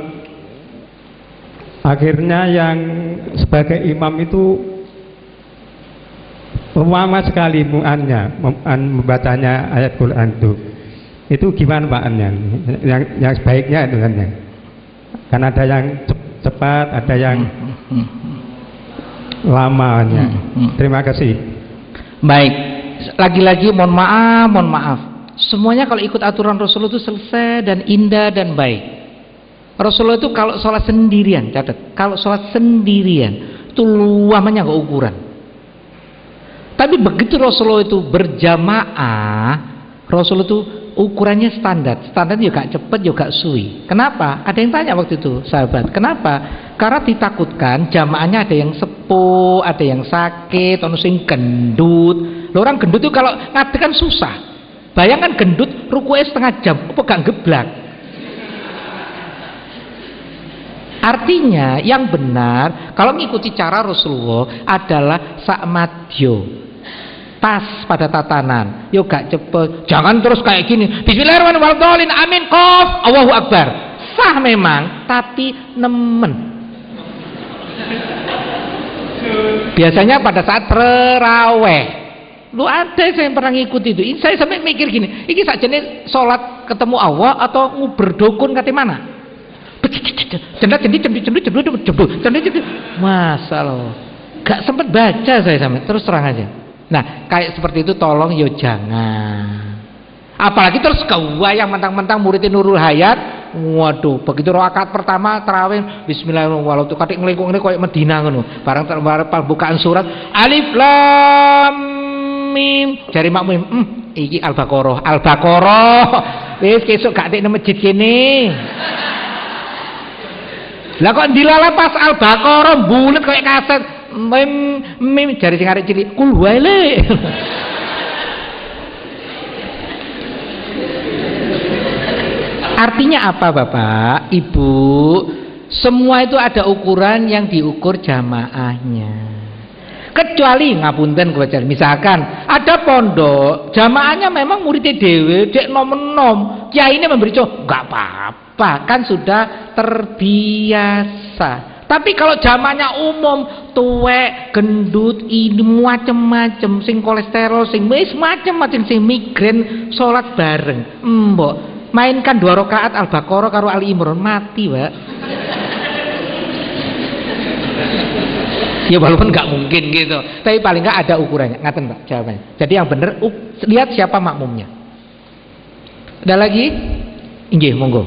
akhirnya yang sebagai imam itu lama sekali mu'annya, membacanya ayat Quran itu. Itu gimana Pak yang, yang yang sebaiknya itu kan ya? Kan ada yang cepat, ada yang lamanya. Terima kasih. Baik, lagi-lagi mohon maaf, mohon maaf. Semuanya kalau ikut aturan Rasulullah itu selesai dan indah dan baik. Rasulullah itu kalau sholat sendirian, catat, kalau sholat sendirian itu luamanya nggak ukuran. Tapi begitu Rasulullah itu berjamaah, Rasulullah itu ukurannya standar, standar juga cepet juga suwi. Kenapa? Ada yang tanya waktu itu sahabat, kenapa? Karena ditakutkan jamaahnya ada yang sepuh, ada yang sakit, ono sing gendut. Loh, orang gendut itu kalau ngadeg kan susah. Bayangkan gendut ruku'e setengah jam, apa gak geblak? Artinya yang benar kalau mengikuti cara Rasulullah adalah sakmadyo, pas pada tatanan, yuk gak cepet, jangan terus kayak gini. Bismillahirrahmanirrahim, amin, qaf, Allahu Akbar. Sah memang, tapi nemen. Biasanya pada saat terawih, lu ada saya yang pernah ngikuti itu. Saya sampai mikir gini, ini sakjane sholat ketemu Allah atau nguber dukun kate mana? Cendak cendik cendik cendik cendik cendik cendik cendik. Masalah, gak sempet baca saya sampai terus terang aja. Nah, kayak seperti itu tolong yo jangan. Apalagi terus kewa yang mentang-mentang muridnya Nurul Hayat. Waduh, begitu rakaat pertama tarawih bismillahirrahmanirrahim tuh katik ngelingkung-ngelingkung kayak Medina ngono. Barang barang bukaan surat Alif Lam Mim. Jari makmum, "Hmm, iki Al-Baqarah, Al-Baqarah." Wis kesuk gak tekne masjid kene. Lah kok dilala pas Al-Baqarah bulet kayak kaset. Mim mim jari sing arek cilik kul wae. Artinya apa Bapak, Ibu? Semua itu ada ukuran yang diukur jamaahnya. Kecuali ngapunten kewajaran. Misalkan ada pondok, jamaahnya memang muridnya dewe, dek nom-nom, kiai ini memberi contoh, nggak apa-apa, kan sudah terbiasa. Tapi kalau jamaahnya umum, tuwek, gendut, ini macem-macem, sing kolesterol, sing wis macem-macem, sing migrain, sholat bareng, mbok. Mainkan dua rakaat Al-Baqarah karo Ali Imran mati, Pak. Ya walaupun nggak mungkin gitu, tapi paling nggak ada ukurannya. Ngaten Pak jawabannya. Jadi yang benar uh, lihat siapa makmumnya. Ada lagi? Inggih, monggo.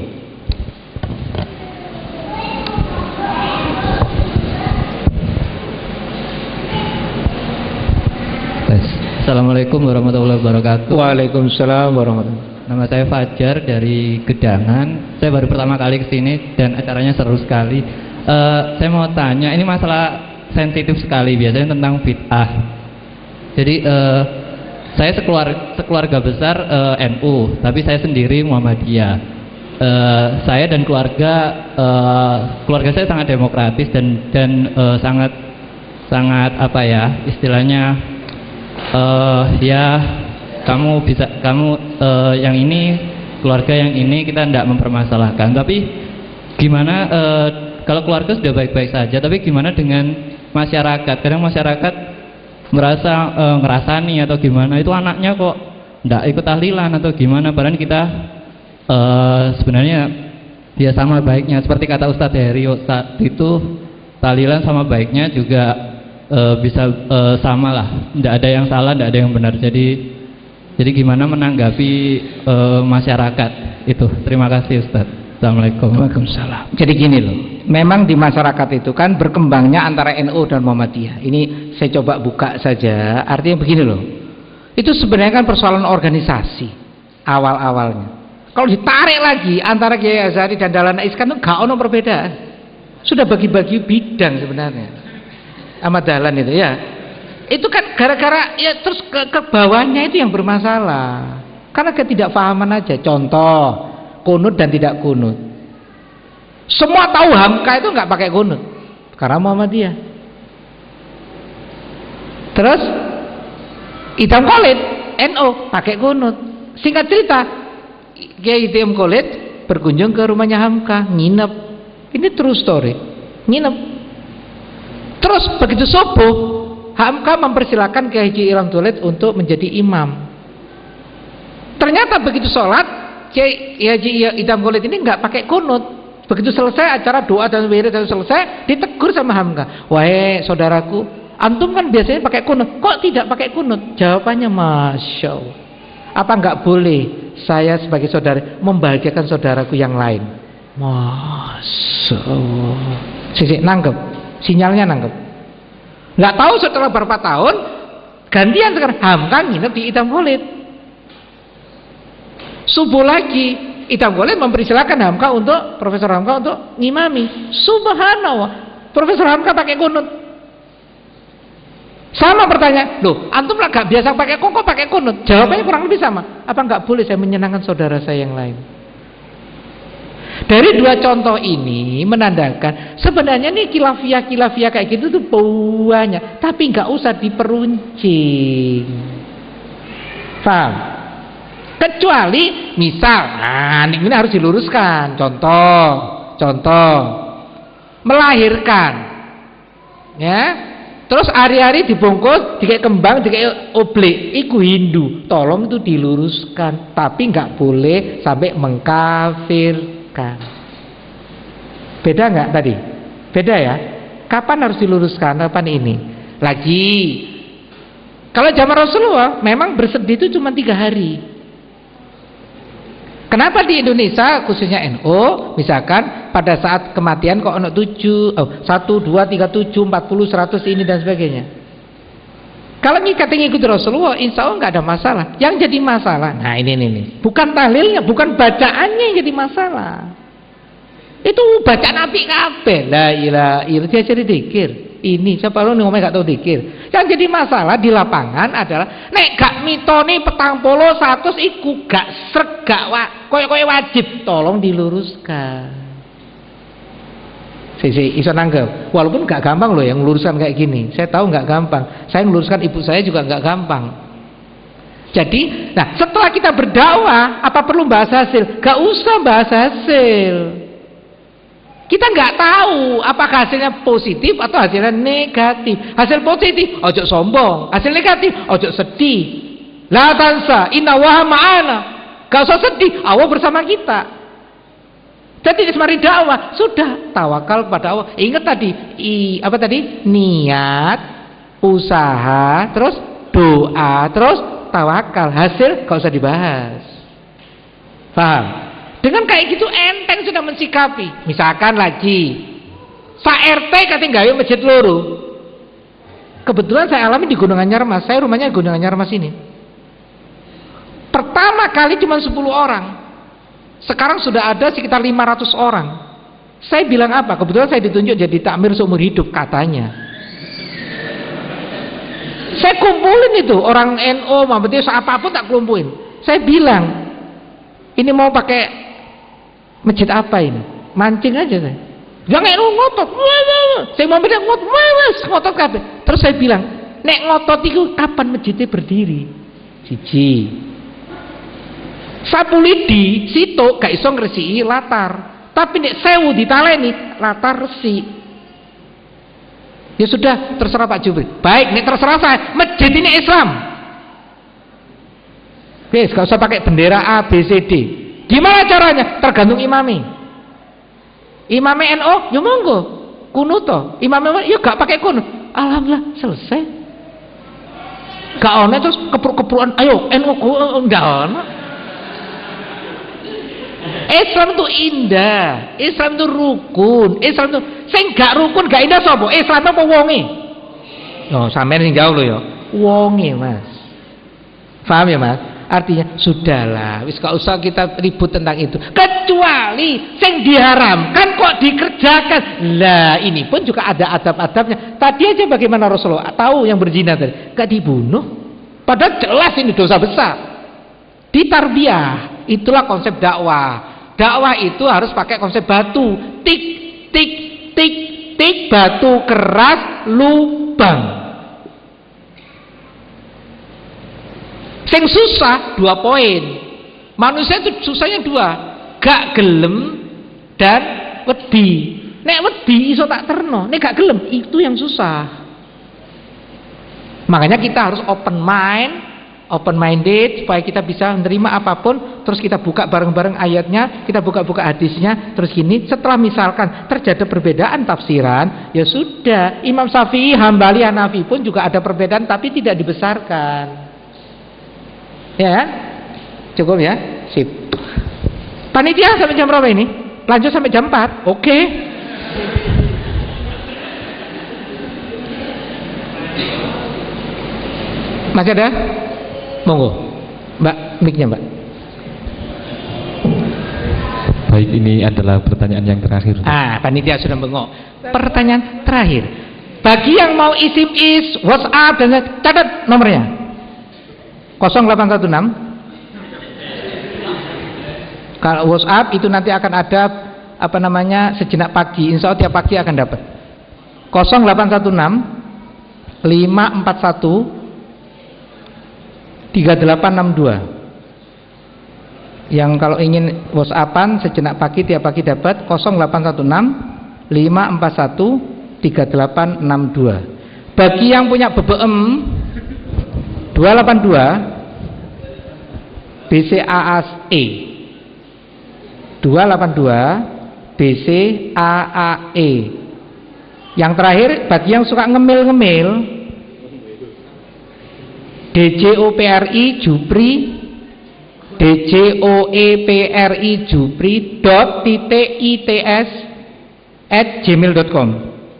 Assalamualaikum warahmatullahi wabarakatuh. Waalaikumsalam warahmatullahi wabarakatuh. Nama saya Fajar dari Gedangan. Saya baru pertama kali kesini dan acaranya seru sekali. Uh, saya mau tanya, ini masalah sensitif sekali biasanya tentang bid'ah. Jadi uh, saya sekeluarga, sekeluarga besar uh, N U, tapi saya sendiri Muhammadiyah. Uh, saya dan keluarga uh, keluarga saya sangat demokratis dan dan uh, sangat sangat apa ya istilahnya uh, ya. Kamu bisa, kamu uh, yang ini, keluarga yang ini kita tidak mempermasalahkan. Tapi gimana uh, kalau keluarga sudah baik-baik saja, tapi gimana dengan masyarakat? Kadang masyarakat merasa uh, ngerasani atau gimana, itu anaknya kok tidak ikut tahlilan atau gimana. Padahal kita uh, sebenarnya ya sama baiknya. Seperti kata Ustadz Heri saat itu, tahlilan sama baiknya juga uh, bisa uh, sama lah. Tidak ada yang salah, tidak ada yang benar. Jadi Jadi gimana menanggapi e, masyarakat itu? Terima kasih Ustaz. Assalamualaikum. Waalaikumsalam. Jadi gini loh, memang di masyarakat itu kan berkembangnya antara N U dan Muhammadiyah. Ini saya coba buka saja. Artinya begini loh, itu sebenarnya kan persoalan organisasi awal-awalnya. Kalau ditarik lagi antara Kiai Azhari dan Dahlan Iskan itu gak ono perbedaan. Sudah bagi-bagi bidang sebenarnya. Ahmad Dahlan itu ya. Itu kan gara-gara ya terus ke, ke bawahnya itu yang bermasalah karena ketidakfahaman aja. Contoh kunut dan tidak kunut, semua tahu Hamka itu nggak pakai kunut karena Muhammadiyah. Terus Idam Khalid N U pakai kunut. Singkat cerita, Kiai Idam Khalid berkunjung ke rumahnya Hamka, nginep. Ini true story, nginep. Terus begitu subuh Hamka mempersilahkan Kiai Haji Ilham Tolet untuk menjadi imam. Ternyata begitu sholat, Kiai Haji Ilham Tolet ini nggak pakai kunut. Begitu selesai acara doa dan wirid dan selesai, ditegur sama Hamka. Wahai saudaraku, antum kan biasanya pakai kunut, kok tidak pakai kunut? Jawabannya Masya Allah. Apa nggak boleh saya sebagai saudara membahagiakan saudaraku yang lain? Masya Allah. Sisi nangkep, sinyalnya nangkep. Nggak tahu setelah beberapa tahun gantian sekarang Hamka nginep di Idam Khalid. Subuh lagi Idam Khalid mempersilahkan Hamka untuk Profesor Hamka untuk ngimami. Subhanallah, Profesor Hamka pakai kunut. Sama pertanyaan, loh antum lah gak biasa pakai kok pakai kunut? Jawabannya kurang lebih sama. Apa nggak boleh saya menyenangkan saudara saya yang lain? Dari dua contoh ini menandakan sebenarnya nih kilafiah-kilafiah kayak gitu tuh banyak, tapi nggak usah diperuncing. Paham? Kecuali misal, nah ini harus diluruskan. Contoh, contoh melahirkan, ya. Terus hari-hari dibungkus, dikai kembang, dikai oblek, iku Hindu. Tolong itu diluruskan, tapi nggak boleh sampai mengkafir. Beda nggak tadi? Beda ya? Kapan harus diluruskan? Kapan ini? Lagi Kalau zaman Rasulullah memang bersedih itu cuma tiga hari. Kenapa di Indonesia khususnya N U misalkan pada saat kematian kok ono tujuh, oh, satu, dua, tiga, tujuh, empat puluh, seratus ini dan sebagainya. Kalau ngikati ngikut Rasulullah, insya Allah nggak ada masalah. Yang jadi masalah, nah ini ini, ini. bukan tahlilnya, bukan bacaannya yang jadi masalah. Itu bacaan api kabeh. La ilaha illallah, dia jadi dikir. Ini siapa lo ngomong gak tahu dikir. Yang jadi masalah di lapangan adalah nek gak mitoni petang polo satu iku gak sreg gak wa, koyo-koyo wajib, tolong diluruskan. Si si iso nanggep. Walaupun gak gampang loh yang meluruskan kayak gini. Saya tahu gak gampang. Saya meluruskan ibu saya juga gak gampang. Jadi, nah setelah kita berdakwah, apa perlu bahas hasil? Gak usah bahas hasil. Kita nggak tahu apakah hasilnya positif atau hasilnya negatif. Hasil positif, ojo sombong. Hasil negatif, ojo sedih. La tansa, inna waha ma'ana. Gak usah sedih, Allah bersama kita. Jadi semari dakwah, sudah tawakal kepada Allah. Ingat tadi, i, apa tadi? Niat, usaha, terus doa, terus tawakal. Hasil gak usah dibahas. Paham? Dengan kayak gitu enteng sudah mensikapi. Misalkan lagi sa R T katanya gawe masjid loro. Kebetulan saya alami di Gunung Anyarmas. Saya rumahnya di Gunung Anyarmas ini. Pertama kali cuma sepuluh orang. Sekarang sudah ada sekitar lima ratus orang. Saya bilang apa? Kebetulan saya ditunjuk jadi takmir seumur hidup katanya. Saya kumpulin itu orang N U, maksudnya apapun tak kumpulin. Saya bilang, ini mau pakai masjid apa ini? Mancing aja saya. Jangan lu ngotot. Saya mau bilang ngotot, mas ngotot kabeh. Terus saya bilang, nek ngotot itu kapan masjidnya berdiri? Siji. Sapu lidi situ gak iso ngresiki latar. Tapi nek sewu ditaleni latar resi. Ya sudah, terserah Pak Jubri. Baik, nek terserah saya, masjid ini Islam. Guys, gak usah pakai bendera A B C D. Gimana caranya? Tergantung imami. Imami N U, ya monggo. Kunuto. Imami ya gak pakai kunut. Alhamdulillah selesai. Gak ono terus kepruk-keprukan. Ayo N U ndak ono. Islam itu indah. Islam itu rukun. Islam itu sing gak rukun gak indah sapa? Islam apa wonge? Oh, sampean sing jauh lho ya. Wonge, Mas. Paham ya, Mas? Artinya sudahlah, wis gak usah kita ribut tentang itu. Kecuali sing diharamkan kok dikerjakan. Lah ini pun juga ada adab-adabnya. Tadi aja bagaimana Rasulullah tahu yang berzina tadi gak dibunuh. Padahal jelas ini dosa besar. Ditarbiyah, itulah konsep dakwah. Dakwah itu harus pakai konsep batu. Tik tik tik tik batu keras lubang. Sing susah dua poin. Manusia itu susahnya dua, gak gelem dan wedi. Nek wedi iso tak terno, nek gak gelem itu yang susah. Makanya kita harus open mind, open minded supaya kita bisa menerima apapun. Terus kita buka bareng-bareng ayatnya, kita buka-buka hadisnya. Terus gini, setelah misalkan terjadi perbedaan tafsiran, ya sudah. Imam Syafi'i, Hambali, Hanafi pun juga ada perbedaan, tapi tidak dibesarkan. Ya kan? Cukup ya? Sip. Panitia sampai jam berapa ini? Lanjut sampai jam empat. Oke. Okay. Masih ada? Monggo. Mbak, mic-nya, Mbak. Baik, ini adalah pertanyaan yang terakhir. Ah, panitia sudah bengok. Pertanyaan terakhir. Bagi yang mau isim is, WhatsApp dan catat nomornya. nol delapan satu enam. Kalau WhatsApp itu nanti akan ada apa namanya sejenak pagi. Insya Allah tiap pagi akan dapat. nol delapan satu enam lima empat satu tiga delapan enam dua. Yang kalau ingin WhatsAppan sejenak pagi tiap pagi dapat nol delapan satu enam lima empat satu tiga delapan enam dua. Bagi yang punya B B M dua delapan dua B C A A E dua delapan dua B C A A E. Yang terakhir bagi yang suka ngemil-ngemil D J O P R I Jupri D J O E P R I Jupri dot titik I T S at gmail dot com.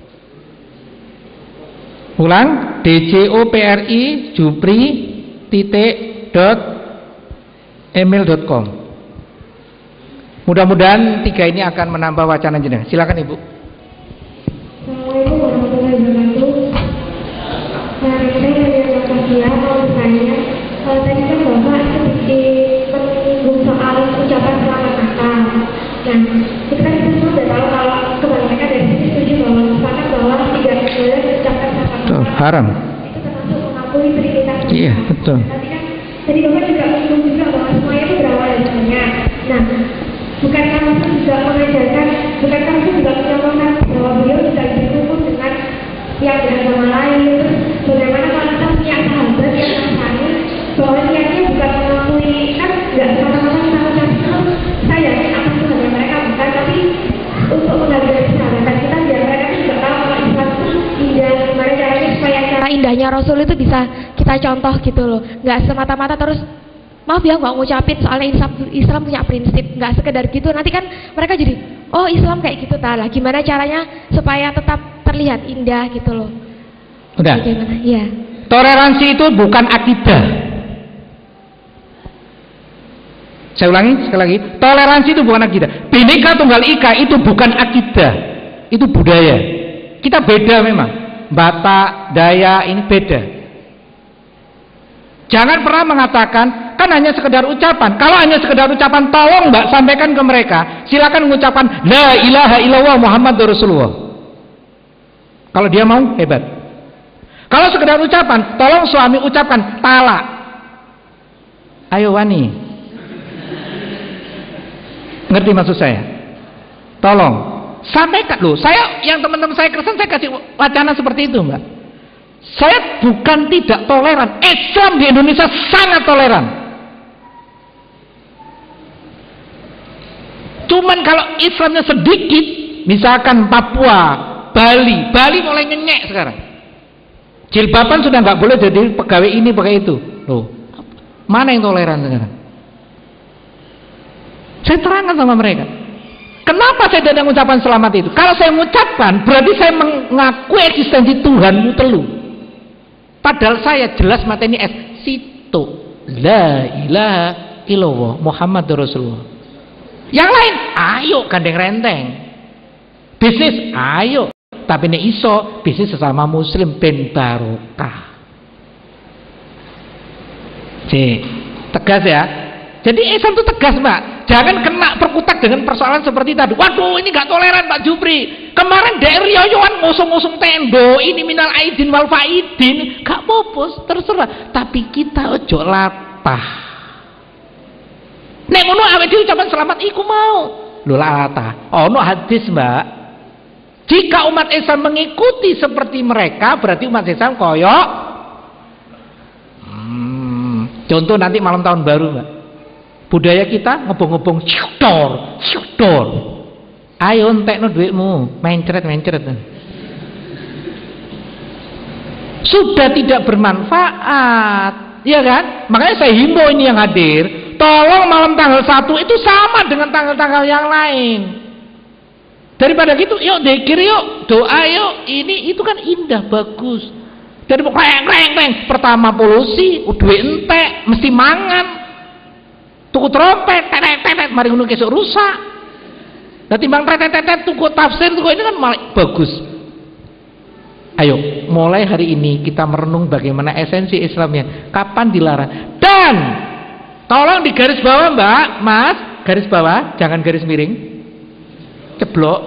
Ulang, D J O P R I Jupri titik dot email dot com. Mudah-mudahan tiga ini akan menambah wacana jenengan. Silakan Ibu. Assalamualaikum warahmatullahi wabarakatuh. Nah, saya dari Kasia mau bertanya, kalau tadi kan Bapak seperti menyinggung soal ucapan selamat Natal. Nah, kita kan semua sudah tahu kalau kebanyakan dari sini setuju bahwa sepakat bahwa tidak boleh ucapan selamat Natal. Haram. Itu termasuk mengakui Trinitas. Iya, betul. Tapi kan tadi Bapak juga menyinggung juga bahwa semuanya itu berawal dari banyak. Nah, bukankah Rasul juga mengajarkan, bukankah Rasul juga menyampaikan bahwa beliau juga berkumpul dengan yang beragama lain. Bagaimana kalau kita punya sahabat yang nasrani, bahwa niatnya bukan mengakui, kan nggak semata-mata kita mengucapkan saya yakin apa Tuhan mereka bukan, tapi untuk menghargai persahabatan kita biar mereka juga tahu kalau Islam itu indah, gimana caranya supaya cara indahnya Rasul itu bisa kita contoh gitu loh, nggak semata-mata terus maaf ya nggak ngucapin soalnya Islam, Islam punya prinsip, nggak sekedar gitu, nanti kan mereka jadi oh Islam kayak gitu ta lah, gimana caranya supaya tetap terlihat indah gitu loh. Udah. Bagaimana? Iya. Toleransi itu bukan akidah. Saya ulangi sekali lagi, toleransi itu bukan akidah. Bhinneka Tunggal Ika itu bukan akidah, itu budaya. Kita beda memang. Batak, Dayak ini beda. Jangan pernah mengatakan kan hanya sekedar ucapan. Kalau hanya sekedar ucapan, tolong Mbak sampaikan ke mereka, silakan mengucapkan la ilaha illallah Muhammadur Rasulullah. Kalau dia mau, hebat. Kalau sekedar ucapan, tolong suami ucapkan talak. Ayo wani. Ngerti maksud saya? Tolong sampaikan loh. Saya yang teman-teman saya Kristen saya kasih wacana seperti itu, Mbak. Saya bukan tidak toleran. Islam di Indonesia sangat toleran. Cuman kalau Islamnya sedikit, misalkan Papua, Bali, Bali mulai nyenyek sekarang. Jilbaban sudah nggak boleh jadi pegawai ini pakai itu. Loh, mana yang toleran sekarang? Saya terangkan sama mereka. Kenapa saya tidak mengucapkan selamat itu? Kalau saya mengucapkan, berarti saya mengakui eksistensi Tuhanmu telu. Padahal saya jelas mateni es situ. La ilaha illallah Muhammadur Rasulullah. Yang lain, ayo gandeng renteng. Bisnis, ayo. Tapi ini iso bisnis sesama muslim ben barokah. C, tegas ya. Jadi Islam itu tegas, Mbak. Jangan kena perkutak dengan persoalan seperti tadi. Waduh, ini gak toleran Pak Jupri. Kemarin dari Yoyoan ngusung-ngusung tendo, ini minal aidin wal faidin. Gak popos, terserah. Tapi kita ojo latah. Nek ngono awake dhewe ucapan selamat iku mau. Lho latah. Ono hadis, Mbak. Jika umat Islam mengikuti seperti mereka, berarti umat Islam koyok. Hmm, contoh nanti malam tahun baru, Mbak. Budaya kita ngebong-ngebong syukur, syukur. Ayo entekno duitmu, mencret-mencret. Sudah tidak bermanfaat, ya kan? Makanya saya himbau ini yang hadir, tolong malam tanggal satu itu sama dengan tanggal-tanggal yang lain. Daripada gitu, yuk dzikir yuk, doa yuk, ini itu kan indah, bagus. Dari kleng kleng kleng, pertama polusi, duit entek, mesti mangan, tuku trompet, tetet tetet, mari ngono kesuk rusak. Nah timbang tetet tetet, tuku tafsir, tuku ini kan malah bagus. Ayo, mulai hari ini kita merenung bagaimana esensi Islamnya. Kapan dilarang? Dan tolong di garis bawah, Mbak, Mas, garis bawah, jangan garis miring. Ceblok.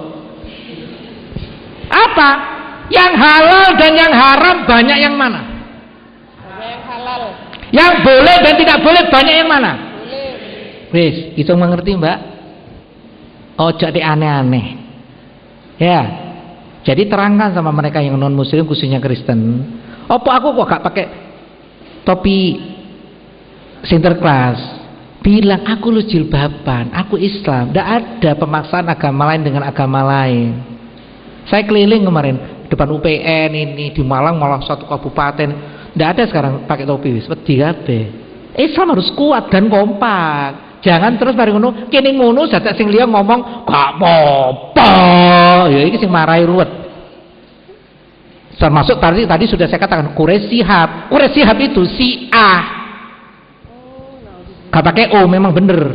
Apa? Yang halal dan yang haram banyak yang mana? Yang halal. Yang boleh dan tidak boleh banyak yang mana? Boleh. Wis, iso mengerti, Mbak? Ojo di aneh-aneh. Ya. Jadi terangkan sama mereka yang non muslim khususnya Kristen. Apa aku kok gak pakai topi Sinterklas? Bilang aku lu jilbaban, aku Islam. Tidak ada pemaksaan agama lain dengan agama lain. Saya keliling kemarin depan U P N ini di Malang, malah satu kabupaten Nggak ada sekarang pakai topi wis wedi kabeh. Islam harus kuat dan kompak. Jangan terus bareng ngono, kene ngono dadak sing liya ngomong gak apa-apa. Ya iki sing marahi ruwet. Termasuk tadi tadi sudah saya katakan Quraisy Shihab. Quraisy Shihab itu Syiah. Gak pakai O, memang bener.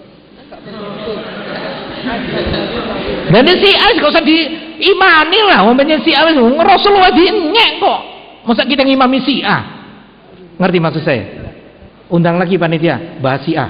Dan Syiah gak usah diimani lah, umpamanya Syiah Rasulullah dinyek kok. Masa kita ngimami Syiah? Ngerti maksud saya? Undang lagi panitia bahas Syiah.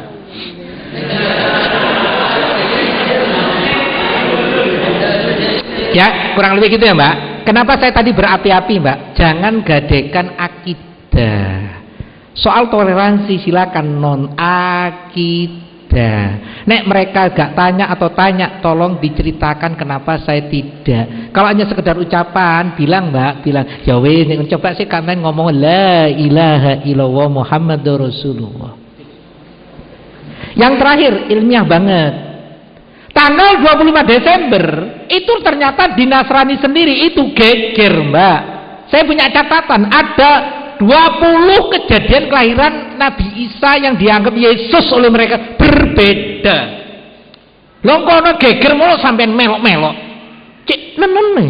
Ya, kurang lebih gitu ya, Mbak. Kenapa saya tadi berapi-api, Mbak? Jangan gadekan akidah. Soal toleransi silakan non akidah. Nek mereka gak tanya atau tanya, tolong diceritakan kenapa saya tidak. Kalau hanya sekedar ucapan, bilang Mbak, bilang ya weh, coba sih kalian ngomong la ilaha illallah Muhammadur Rasulullah. Yang terakhir, ilmiah banget. Tanggal dua puluh lima Desember itu ternyata di Nasrani sendiri itu geger, Mbak. Saya punya catatan, ada dua puluh kejadian kelahiran Nabi Isa yang dianggap Yesus oleh mereka berbeda. Lho kono geger mulu sampean melok-melok. Cek nenene.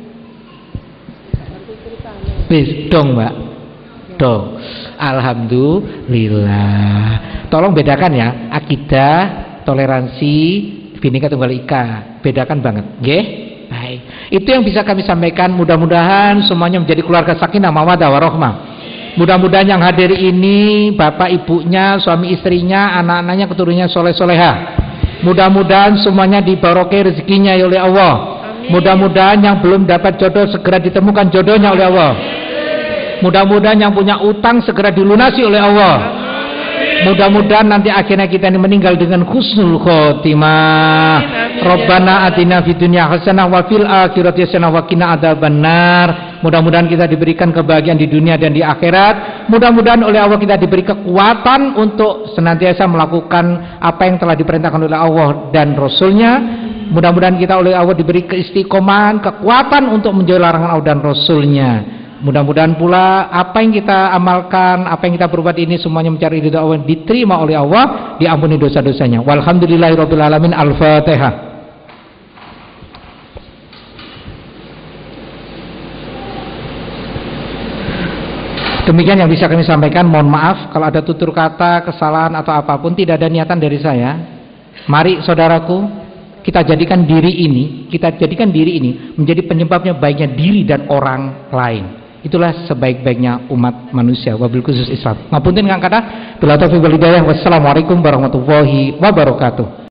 Wis dong, Mbak. Dong. Alhamdulillah. Tolong bedakan ya, akidah, toleransi, Bhinneka Tunggal Ika. Bedakan banget, nggih? Baik. Itu yang bisa kami sampaikan. Mudah-mudahan semuanya menjadi keluarga sakinah mawaddah warahmah. Mudah-mudahan yang hadir ini bapak ibunya, suami istrinya, anak-anaknya, keturunannya soleh-soleha. Mudah-mudahan semuanya dibarokai rezekinya oleh Allah. Mudah-mudahan yang belum dapat jodoh segera ditemukan jodohnya oleh Allah. Mudah-mudahan yang punya utang segera dilunasi oleh Allah. Mudah-mudahan nanti akhirnya kita ini meninggal dengan husnul khotimah. Rabbana atina fid dunya hasanah wa fil akhirati hasanah wa qina adzabannar. Mudah-mudahan kita diberikan kebahagiaan di dunia dan di akhirat. Mudah-mudahan oleh Allah kita diberi kekuatan untuk senantiasa melakukan apa yang telah diperintahkan oleh Allah dan Rasulnya. Mudah-mudahan kita oleh Allah diberi keistiqomahan, kekuatan untuk menjauhi larangan Allah dan Rasulnya. Mudah-mudahan pula apa yang kita amalkan, apa yang kita berbuat ini semuanya mencari ridha Allah, diterima oleh Allah, diampuni dosa-dosanya. Walhamdulillahirabbil alamin. Al-Fatihah. Demikian yang bisa kami sampaikan. Mohon maaf kalau ada tutur kata, kesalahan atau apapun. Tidak ada niatan dari saya. Mari saudaraku, kita jadikan diri ini, kita jadikan diri ini menjadi penyebabnya baiknya diri dan orang lain. Itulah sebaik-baiknya umat manusia, wabil khusus Islam. Ngapunten kang kathah, bila taufiq wal hidayah. Wassalamualaikum warahmatullahi wabarakatuh.